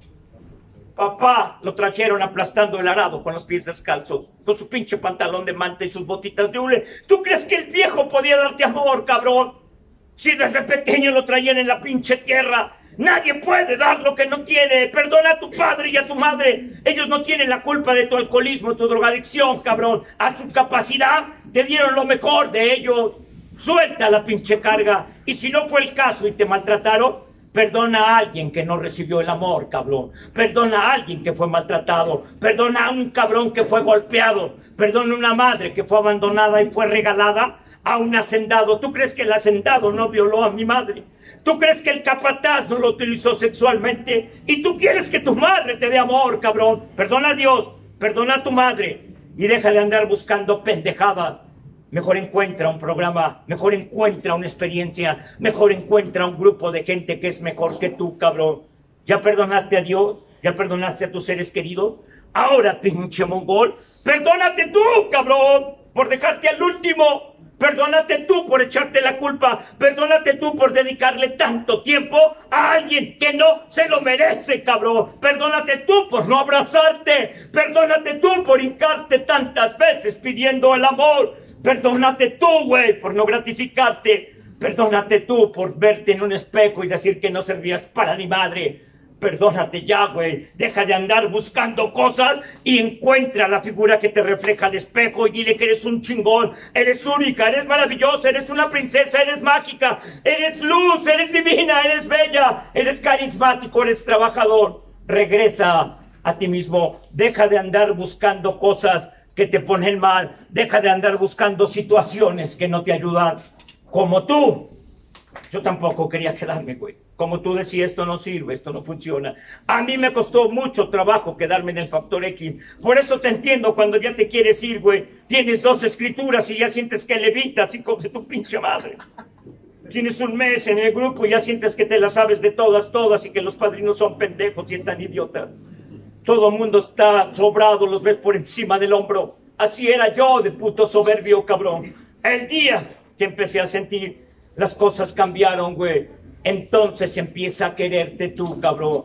Papá lo trajeron aplastando el arado con los pies descalzos, con su pinche pantalón de manta y sus botitas de hule. ¿Tú crees que el viejo podía darte amor, cabrón? Si desde pequeño lo traían en la pinche tierra. Nadie puede dar lo que no tiene. Perdona a tu padre y a tu madre. Ellos no tienen la culpa de tu alcoholismo, tu drogadicción, cabrón. A su capacidad te dieron lo mejor de ellos. Suelta la pinche carga. Y si no fue el caso y te maltrataron, perdona a alguien que no recibió el amor, cabrón. Perdona a alguien que fue maltratado. Perdona a un cabrón que fue golpeado. Perdona a una madre que fue abandonada y fue regalada a un hacendado. ¿Tú crees que el hacendado no violó a mi madre? ¿Tú crees que el capataz no lo utilizó sexualmente? Y tú quieres que tu madre te dé amor, cabrón. Perdona a Dios, perdona a tu madre y deja de andar buscando pendejadas. Mejor encuentra un programa, mejor encuentra una experiencia, mejor encuentra un grupo de gente que es mejor que tú, cabrón. ¿Ya perdonaste a Dios? ¿Ya perdonaste a tus seres queridos? Ahora, pinche mongol, perdónate tú, cabrón, por dejarte al último. Perdónate tú por echarte la culpa. Perdónate tú por dedicarle tanto tiempo a alguien que no se lo merece, cabrón. Perdónate tú por no abrazarte. Perdónate tú por hincarte tantas veces pidiendo el amor. Perdónate tú, güey, por no gratificarte. Perdónate tú por verte en un espejo y decir que no servías para ni madre. Perdónate ya, güey. Deja de andar buscando cosas y encuentra la figura que te refleja al espejo y dile que eres un chingón. Eres única, eres maravillosa, eres una princesa, eres mágica, eres luz, eres divina, eres bella, eres carismático, eres trabajador. Regresa a ti mismo. Deja de andar buscando cosas que te ponen mal. Deja de andar buscando situaciones que no te ayudan. Como tú. Yo tampoco quería quedarme, güey. Como tú decías, esto no sirve, esto no funciona. A mí me costó mucho trabajo quedarme en el factor X. Por eso te entiendo cuando ya te quieres ir, güey. Tienes 2 escrituras y ya sientes que levitas, hijo de tu pinche madre. Tienes un mes en el grupo y ya sientes que te las sabes de todas y que los padrinos son pendejos y están idiotas. Todo el mundo está sobrado, los ves por encima del hombro. Así era yo de puto soberbio, cabrón. El día que empecé a sentir las cosas cambiaron, güey. Entonces empieza a quererte tú, cabrón.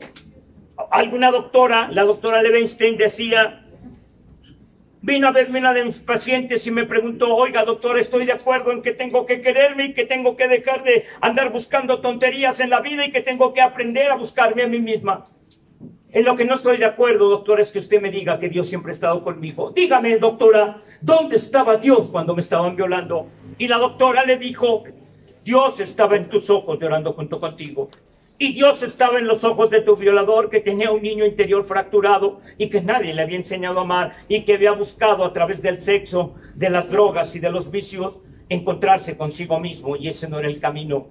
Alguna doctora, la doctora Levenstein decía, vino a verme una de mis pacientes y me preguntó, oiga, doctor, estoy de acuerdo en que tengo que quererme y que tengo que dejar de andar buscando tonterías en la vida y que tengo que aprender a buscarme a mí misma. En lo que no estoy de acuerdo, doctora, es que usted me diga que Dios siempre ha estado conmigo. Dígame, doctora, ¿dónde estaba Dios cuando me estaban violando? Y la doctora le dijo, Dios estaba en tus ojos llorando junto contigo. Y Dios estaba en los ojos de tu violador que tenía un niño interior fracturado y que nadie le había enseñado a amar y que había buscado a través del sexo, de las drogas y de los vicios encontrarse consigo mismo y ese no era el camino.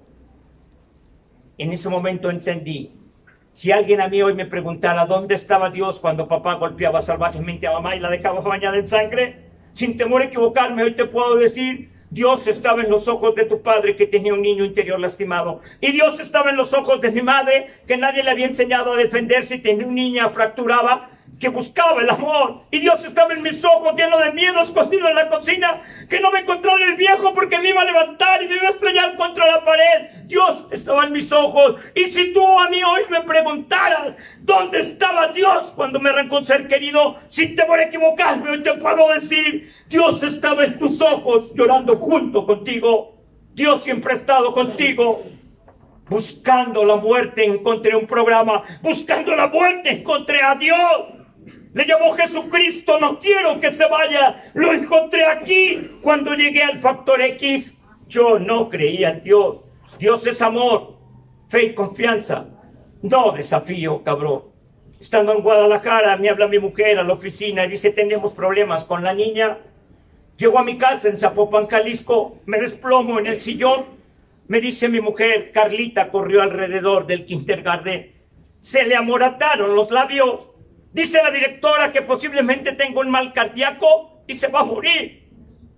En ese momento entendí. Si alguien a mí hoy me preguntara dónde estaba Dios cuando papá golpeaba salvajemente a mamá y la dejaba bañada en sangre, sin temor a equivocarme, hoy te puedo decir, Dios estaba en los ojos de tu padre que tenía un niño interior lastimado. Y Dios estaba en los ojos de mi madre que nadie le había enseñado a defenderse y tenía una niña fracturada que buscaba el amor. Y Dios estaba en mis ojos lleno de miedo, escondido en la cocina, que no me encontró el viejo porque me iba a levantar y me iba a estrellar contra la pared. Dios estaba en mis ojos. Y si tú a mí hoy me preguntaras dónde estaba Dios cuando me arrancó un ser querido, sin temor a equivocarme, hoy te puedo decir, Dios estaba en tus ojos llorando junto contigo. Dios siempre ha estado contigo. Buscando la muerte encontré un programa. Buscando la muerte encontré a Dios. Le llamó Jesucristo, no quiero que se vaya. Lo encontré aquí. Cuando llegué al Factor X, yo no creía en Dios. Dios es amor, fe y confianza. No desafío, cabrón. Estando en Guadalajara, me habla mi mujer a la oficina y dice, tenemos problemas con la niña. Llego a mi casa en Zapopan, Jalisco, me desplomo en el sillón. Me dice mi mujer, Carlita corrió alrededor del kindergarten. Se le amorataron los labios. Dice la directora que posiblemente tenga un mal cardíaco y se va a morir.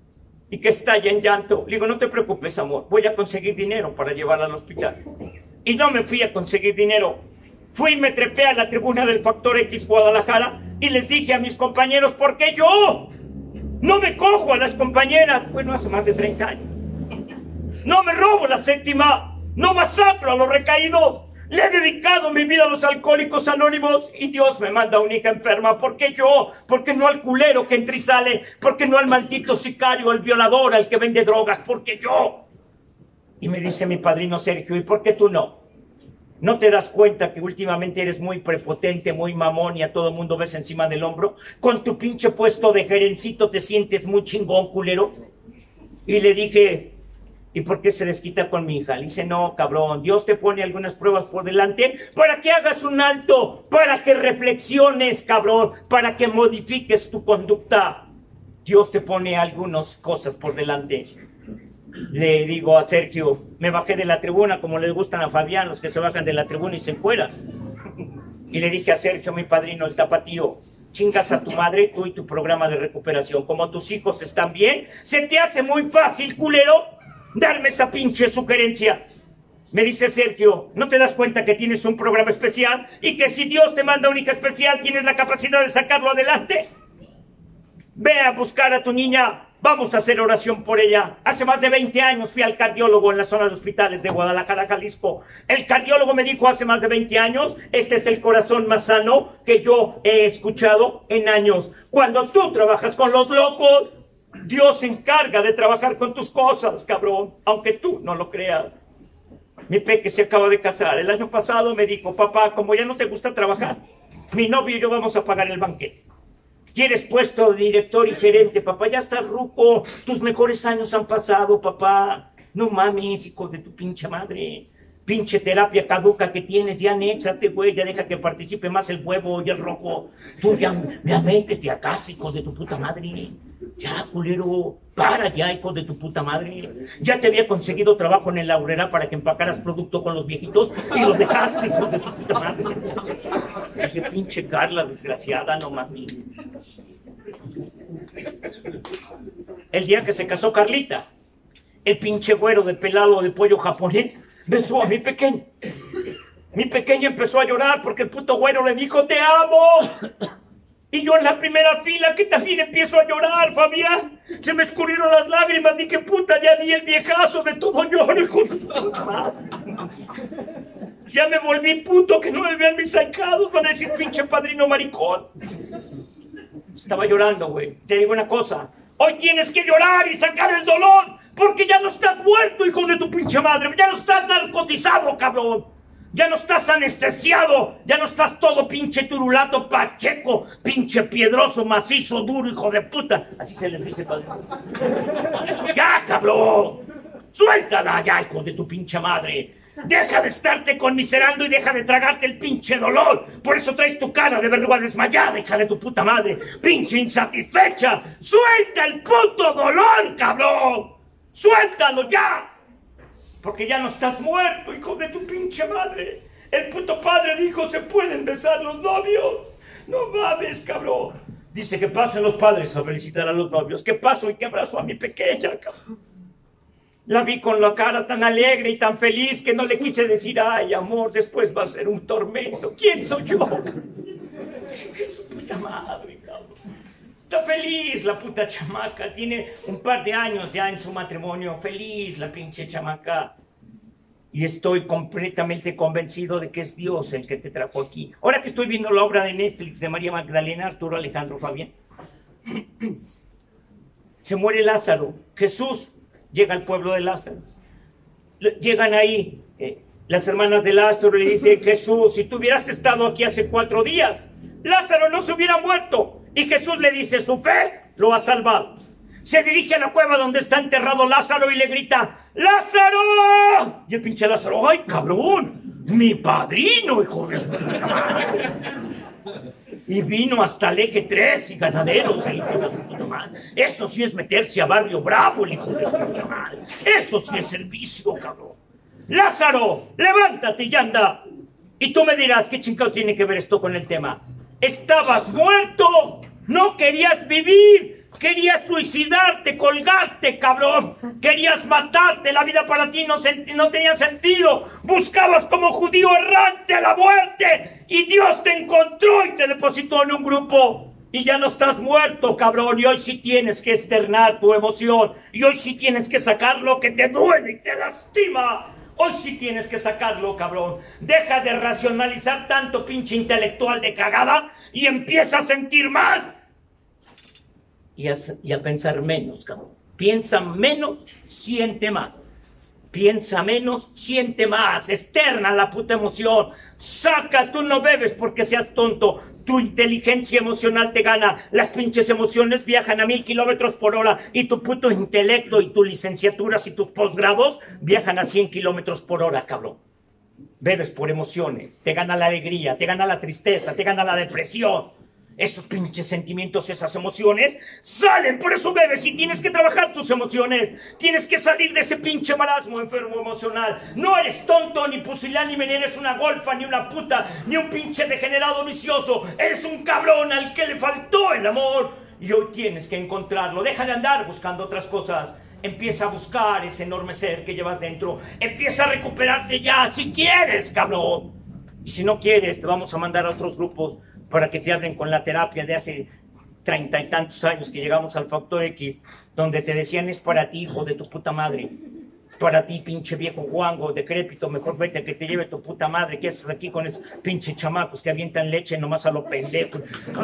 Y que estalla en llanto. Le digo, no te preocupes, amor, voy a conseguir dinero para llevarla al hospital. Y no me fui a conseguir dinero. Fui y me trepé a la tribuna del Factor X Guadalajara y les dije a mis compañeros, ¿por qué yo? No me cojo a las compañeras. Bueno, hace más de 30 años. No me robo la séptima. No masacro a los recaídos. Le he dedicado mi vida a los alcohólicos anónimos y Dios me manda a una hija enferma. ¿Por qué yo? ¿Por qué no al culero que entra y sale? ¿Por qué no al maldito sicario, al violador, al que vende drogas? ¿Por qué yo? Y me dice mi padrino Sergio, ¿y por qué tú no? ¿No te das cuenta que últimamente eres muy prepotente, muy mamón y a todo mundo ves encima del hombro? Con tu pinche puesto de gerencito te sientes muy chingón, culero. Y le dije, ¿y por qué se desquita con mi hija? Le dice, no, cabrón, Dios te pone algunas pruebas por delante para que hagas un alto, para que reflexiones, cabrón, para que modifiques tu conducta. Dios te pone algunas cosas por delante. Le digo a Sergio, me bajé de la tribuna, como les gustan a Fabián, los que se bajan de la tribuna y se encueran. Y le dije a Sergio, mi padrino, el tapatío, chingas a tu madre, tú y tu programa de recuperación. Como tus hijos están bien, se te hace muy fácil, culero, darme esa pinche sugerencia. Me dice Sergio, ¿no te das cuenta que tienes un programa especial y que si Dios te manda un hijo especial tienes la capacidad de sacarlo adelante? Ve a buscar a tu niña, vamos a hacer oración por ella. Hace más de 20 años fui al cardiólogo en la zona de hospitales de Guadalajara, Jalisco. El cardiólogo me dijo hace más de 20 años, este es el corazón más sano que yo he escuchado en años. Cuando tú trabajas con los locos, Dios se encarga de trabajar con tus cosas, cabrón, aunque tú no lo creas. Mi peque se acaba de casar. El año pasado me dijo, papá, como ya no te gusta trabajar, mi novio y yo vamos a pagar el banquete. ¿Quieres puesto de director y gerente, papá? Ya estás ruco, tus mejores años han pasado, papá. No mames, hijo de tu pinche madre. Pinche terapia caduca que tienes, ya anéxate, güey, ya deja que participe más el huevo y el rojo. Tú ya métete a casa, hijo de tu puta madre. Ya, culero, para ya, hijo de tu puta madre. Ya te había conseguido trabajo en el Aurrera para que empacaras producto con los viejitos y los dejaste, hijo de tu puta madre. Qué pinche Carla, desgraciada, no mames. El día que se casó Carlita, el pinche güero de pelado de pollo japonés besó a mi pequeño. Mi pequeño empezó a llorar porque el puto güero le dijo, te amo. Y yo en la primera fila que también empiezo a llorar, Fabián. Se me escurrieron las lágrimas, dije, puta, ya di el viejazo, de todo lloro, hijo de puta madre. Ya me volví puto, que no me vean mis ahijados, van a decir pinche padrino maricón. Estaba llorando, güey. Te digo una cosa, hoy tienes que llorar y sacar el dolor, porque ya no estás muerto, hijo de tu pinche madre. Ya no estás narcotizado, cabrón. Ya no estás anestesiado, ya no estás todo pinche turulato, pacheco, pinche piedroso, macizo, duro, hijo de puta. Así se les dice, padre. ¡Ya, cabrón! ¡Suéltala ya, hijo de tu pinche madre! Deja de estarte conmiserando y deja de tragarte el pinche dolor. Por eso traes tu cara de verruga desmayada, hija de tu puta madre. Pinche insatisfecha. ¡Suelta el puto dolor, cabrón! ¡Suéltalo ya! Porque ya no estás muerto, hijo de tu pinche madre. El puto padre dijo, ¿se pueden besar los novios? No mames, cabrón. Dice que pasen los padres a felicitar a los novios. ¿Qué paso y qué abrazo a mi pequeña, cabrón? La vi con la cara tan alegre y tan feliz que no le quise decir, ay, amor, después va a ser un tormento. ¿Quién soy yo? Es su puta madre, cabrón. Está feliz la puta chamaca, tiene un par de años ya en su matrimonio, feliz la pinche chamaca. Y estoy completamente convencido de que es Dios el que te trajo aquí. Ahora que estoy viendo la obra de Netflix de María Magdalena, Arturo Alejandro Fabián, se muere Lázaro, Jesús llega al pueblo de Lázaro. Llegan ahí Las hermanas de Lázaro le dicen: Jesús, si tú hubieras estado aquí hace 4 días, Lázaro no se hubiera muerto. Y Jesús le dice: su fe lo ha salvado. Se dirige a la cueva donde está enterrado Lázaro y le grita: ¡Lázaro! Y el pinche Lázaro: ¡ay, cabrón! ¡Mi padrino, hijo de su puta madre! Y vino hasta el eje 3 y Ganaderos, el hijo de su puta madre. Eso sí es meterse a Barrio Bravo, el hijo de su puta madre. Eso sí es servicio, cabrón. Lázaro, levántate y anda. Y tú me dirás: ¿qué chingado tiene que ver esto con el tema? Estabas muerto, no querías vivir. Querías suicidarte, colgarte, cabrón. Querías matarte, la vida para ti no tenía sentido. Buscabas como judío errante la muerte. Y Dios te encontró y te depositó en un grupo. Y ya no estás muerto, cabrón. Y hoy sí tienes que externar tu emoción. Y hoy sí tienes que sacar lo que te duele y te lastima. Hoy sí tienes que sacarlo, cabrón. Deja de racionalizar tanto, pinche intelectual de cagada. Y empieza a sentir más. Y a pensar menos, cabrón. Piensa menos, siente más. Piensa menos, siente más. Externa la puta emoción. Saca, tú no bebes porque seas tonto. Tu inteligencia emocional te gana. Las pinches emociones viajan a 1000 kilómetros por hora. Y tu puto intelecto y tus licenciaturas y tus posgrados viajan a 100 kilómetros por hora, cabrón. Bebes por emociones. Te gana la alegría, te gana la tristeza, te gana la depresión. Esos pinches sentimientos, esas emociones, salen, por eso bebes y tienes que trabajar tus emociones. Tienes que salir de ese pinche marasmo enfermo emocional. No eres tonto, ni pusilánime, ni eres una golfa, ni una puta, ni un pinche degenerado vicioso. Eres un cabrón al que le faltó el amor. Y hoy tienes que encontrarlo. Deja de andar buscando otras cosas. Empieza a buscar ese enorme ser que llevas dentro. Empieza a recuperarte ya, si quieres, cabrón. Y si no quieres, te vamos a mandar a otros grupos para que te hablen con la terapia de hace 30 y tantos años que llegamos al Factor X, donde te decían: es para ti, hijo de tu puta madre. Es para ti, pinche viejo guango, decrépito, mejor vete que te lleve tu puta madre. ¿Qué haces aquí con esos pinches chamacos que avientan leche nomás a lo pendejo?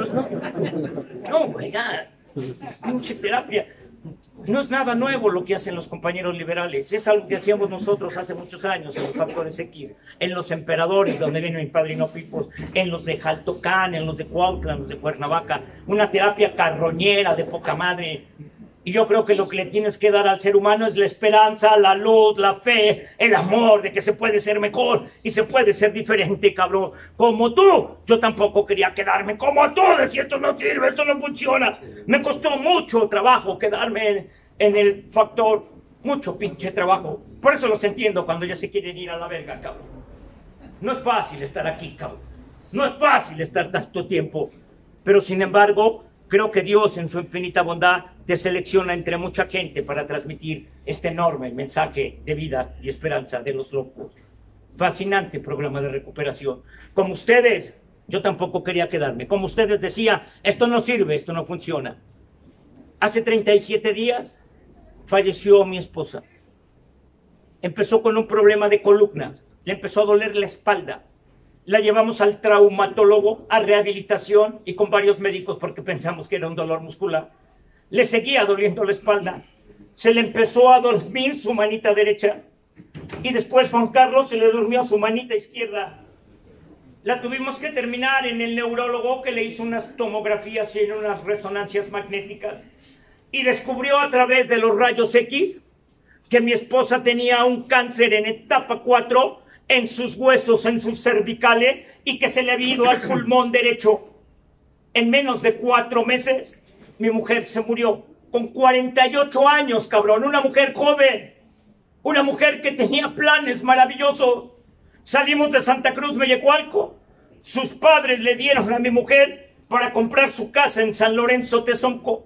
No, oiga, pinche terapia. No es nada nuevo lo que hacen los compañeros liberales. Es algo que hacíamos nosotros hace muchos años en los Factores X, en los Emperadores, donde viene mi padrino Pipos, en los de Jaltocán, en los de Cuautla, en los de Cuernavaca. Una terapia carroñera de poca madre. Y yo creo que lo que le tienes que dar al ser humano es la esperanza, la luz, la fe, el amor de que se puede ser mejor y se puede ser diferente, cabrón. Como tú, yo tampoco quería quedarme como tú. Decía: esto no sirve, esto no funciona. Me costó mucho trabajo quedarme en el Factor. Mucho pinche trabajo. Por eso los entiendo cuando ya se quieren ir a la verga, cabrón. No es fácil estar aquí, cabrón. No es fácil estar tanto tiempo. Pero sin embargo, creo que Dios en su infinita bondad te selecciona entre mucha gente para transmitir este enorme mensaje de vida y esperanza de los locos. Fascinante programa de recuperación. Como ustedes, yo tampoco quería quedarme. Como ustedes decía: esto no sirve, esto no funciona. Hace 37 días falleció mi esposa. Empezó con un problema de columna. Le empezó a doler la espalda. La llevamos al traumatólogo, a rehabilitación y con varios médicos porque pensamos que era un dolor muscular. Le seguía doliendo la espalda. Se le empezó a dormir su manita derecha y después Juan Carlos se le durmió su manita izquierda. La tuvimos que terminar en el neurólogo, que le hizo unas tomografías y unas resonancias magnéticas y descubrió a través de los rayos X que mi esposa tenía un cáncer en etapa 4 en sus huesos, en sus cervicales, y que se le había ido al pulmón derecho. En menos de 4 meses, mi mujer se murió con 48 años, cabrón. Una mujer joven, una mujer que tenía planes maravillosos. Salimos de Santa Cruz, Mellecualco. Sus padres le dieron a mi mujer para comprar su casa en San Lorenzo, Tezonco.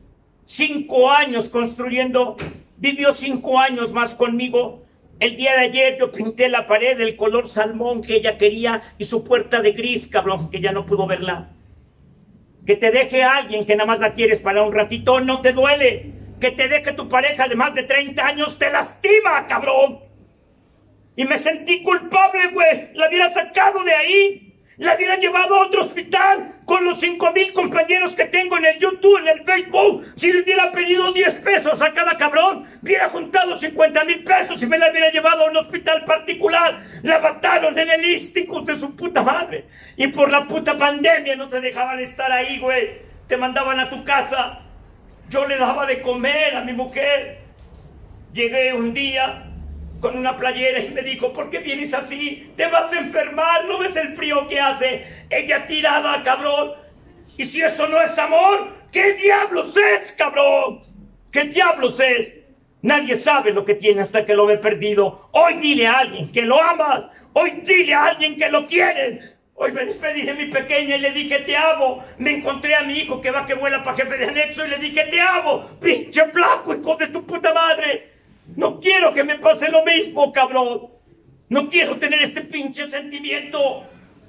5 años construyendo. Vivió 5 años más conmigo. El día de ayer yo pinté la pared del color salmón que ella quería y su puerta de gris, cabrón, que ya no pudo verla. Que te deje a alguien que nada más la quieres para un ratito no te duele. Que te deje tu pareja de más de 30 años te lastima, cabrón. Y me sentí culpable, güey. La hubiera sacado de ahí. La hubiera llevado a otro hospital con los 5,000 compañeros que tengo en el YouTube, en el Facebook. Si les hubiera pedido 10 pesos a cada cabrón, hubiera juntado 50,000 pesos y me la hubiera llevado a un hospital particular. La mataron en el Ístico de su puta madre. Y por la puta pandemia no te dejaban estar ahí, güey. Te mandaban a tu casa. Yo le daba de comer a mi mujer. Llegué un día con una playera y me dijo, ¿por qué vienes así? Te vas a enfermar, ¿no ves el frío que hace? Ella tirada, cabrón. Y si eso no es amor, ¿qué diablos es, cabrón? ¿Qué diablos es? Nadie sabe lo que tiene hasta que lo ve perdido. Hoy dile a alguien que lo amas. Hoy dile a alguien que lo quieres. Hoy me despedí de mi pequeña y le dije te amo. Me encontré a mi hijo que va que vuela para jefe de anexo y le dije te amo. Pinche flaco, hijo de tu puta madre. No quiero que me pase lo mismo, cabrón. No quiero tener este pinche sentimiento.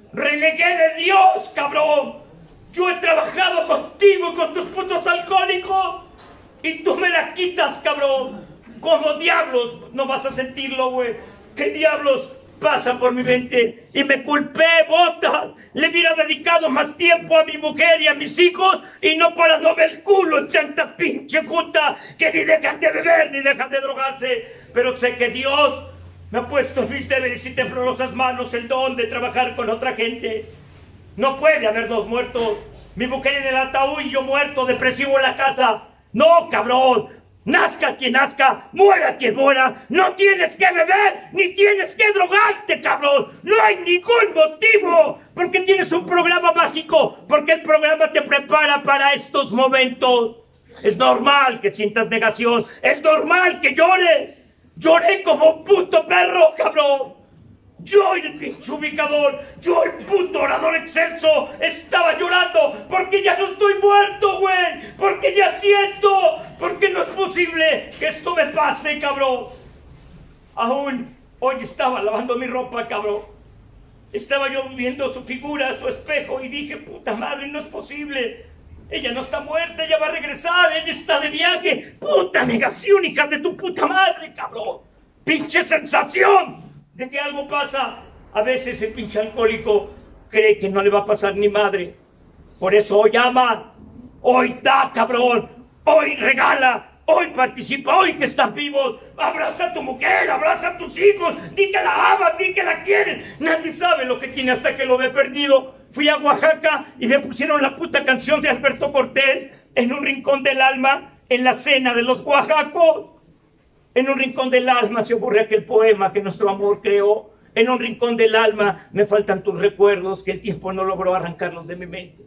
Renegué de Dios, cabrón. Yo he trabajado contigo y con tus putos alcohólicos y tú me la quitas, cabrón. ¿Cómo diablos no vas a sentirlo, güey? ¿Qué diablos pasa por mi mente? Y me culpé, botas. Le hubiera dedicado más tiempo a mi mujer y a mis hijos y no para no ver el culo en tanta pinche junta que ni dejan de beber ni dejan de drogarse. Pero sé que Dios me ha puesto en mis débiles y temblorosas manos el don de trabajar con otra gente. No puede haber dos muertos. Mi mujer en el ataúd y yo muerto, depresivo en la casa. No, cabrón. Nazca quien nazca, muera quien muera. No tienes que beber, ni tienes que drogarte, cabrón. No hay ningún motivo. Porque tienes un programa mágico. Porque el programa te prepara para estos momentos. Es normal que sientas negación. Es normal que llores. Lloré como un puto perro, cabrón. Yo, el pinche ubicador, yo, el puto orador excelso, estaba llorando porque ya no estoy muerto, güey. Porque ya siento, porque no es posible que esto me pase, cabrón. Aún hoy estaba lavando mi ropa, cabrón. Estaba yo viendo su figura, su espejo, y dije, puta madre, no es posible. Ella no está muerta, ella va a regresar, ella está de viaje. Puta negación, hija de tu puta madre, cabrón. Pinche sensación de que algo pasa. A veces el pinche alcohólico cree que no le va a pasar ni madre. Por eso hoy ama, hoy da, cabrón, hoy regala, hoy participa, hoy que estás vivos. Abraza a tu mujer, abraza a tus hijos, di que la amas, di que la quieres. Nadie sabe lo que tiene hasta que lo ve perdido. Fui a Oaxaca y me pusieron la puta canción de Alberto Cortés en un rincón del alma, en la cena de los oaxacos. En un rincón del alma se ocurre aquel poema que nuestro amor creó. En un rincón del alma me faltan tus recuerdos que el tiempo no logró arrancarlos de mi mente.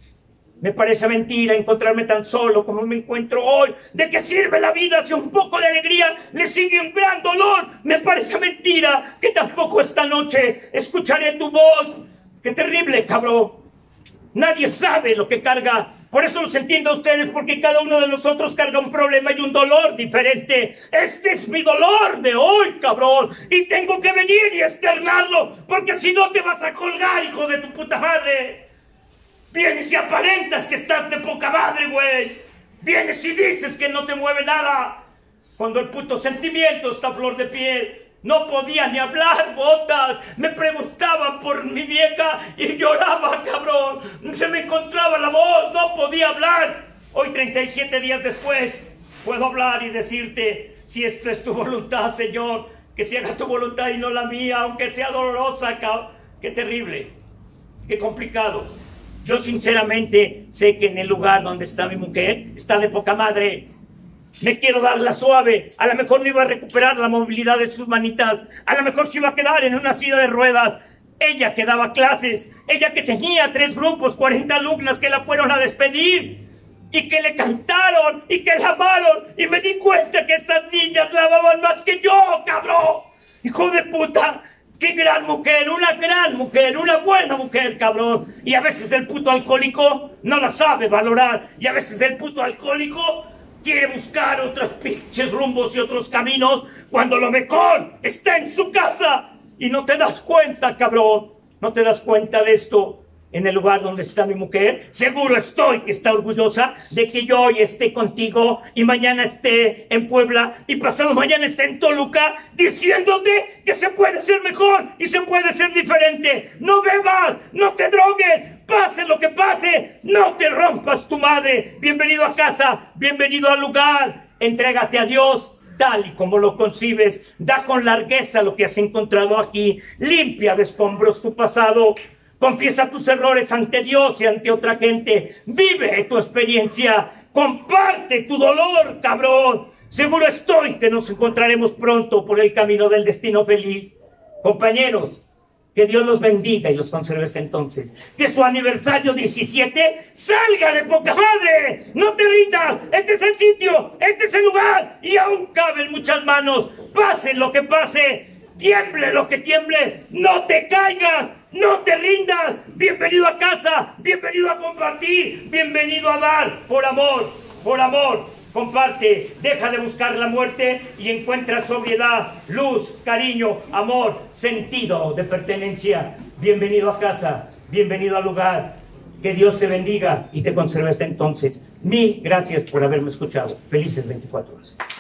Me parece mentira encontrarme tan solo como me encuentro hoy. ¿De qué sirve la vida si un poco de alegría le sigue un gran dolor? Me parece mentira que tampoco esta noche escucharé tu voz. ¡Qué terrible, cabrón! Nadie sabe lo que carga. Por eso los entiendo a ustedes, porque cada uno de nosotros carga un problema y un dolor diferente. Este es mi dolor de hoy, cabrón. Y tengo que venir y externarlo, porque si no te vas a colgar, hijo de tu puta madre. Vienes y aparentas que estás de poca madre, güey. Vienes y dices que no te mueve nada, cuando el puto sentimiento está a flor de piel. No podía ni hablar, botas. Me preguntaban por mi vieja y lloraba, cabrón. Se me encontraba la voz, no podía hablar. Hoy, 37 días después, puedo hablar y decirte, si esto es tu voluntad, Señor, que se haga tu voluntad y no la mía, aunque sea dolorosa, cabrón. Qué terrible, qué complicado. Yo sinceramente sé que en el lugar donde está mi mujer, está de poca madre. Me quiero darla suave. A lo mejor no iba a recuperar la movilidad de sus manitas. A lo mejor se iba a quedar en una silla de ruedas. Ella que daba clases. Ella que tenía 3 grupos, 40 alumnas que la fueron a despedir. Y que le cantaron y que la amaron. Y me di cuenta que estas niñas la amaban más que yo, cabrón. Hijo de puta. Qué gran mujer, una buena mujer, cabrón. Y a veces el puto alcohólico no la sabe valorar. Y a veces el puto alcohólico quiere buscar otros pinches rumbos y otros caminos cuando lo mejor está en su casa. Y no te das cuenta, cabrón. No te das cuenta de esto. en el lugar donde está mi mujer. Seguro estoy que está orgullosa de que yo hoy esté contigo y mañana esté en Puebla y pasado mañana esté en Toluca, diciéndote que se puede ser mejor y se puede ser diferente. No bebas, no te drogues, pase lo que pase, no te rompas tu madre. Bienvenido a casa, bienvenido al lugar. Entrégate a Dios tal y como lo concibes. Da con largueza lo que has encontrado aquí. Limpia de escombros tu pasado. Confiesa tus errores ante Dios y ante otra gente. Vive tu experiencia. Comparte tu dolor, cabrón. Seguro estoy que nos encontraremos pronto por el camino del destino feliz. Compañeros, que Dios los bendiga y los conserve hasta entonces. Que su aniversario 17 salga de poca madre. No te rindas. Este es el sitio, este es el lugar. Y aún caben muchas manos. Pase lo que pase. Tiemble lo que tiemble. No te caigas. No te rindas. Bienvenido a casa. Bienvenido a compartir. Bienvenido a dar. Por amor. Por amor. Comparte, deja de buscar la muerte y encuentra sobriedad, luz, cariño, amor, sentido de pertenencia. Bienvenido a casa, bienvenido al lugar. Que Dios te bendiga y te conserve hasta entonces. Mil gracias por haberme escuchado. Felices 24 horas.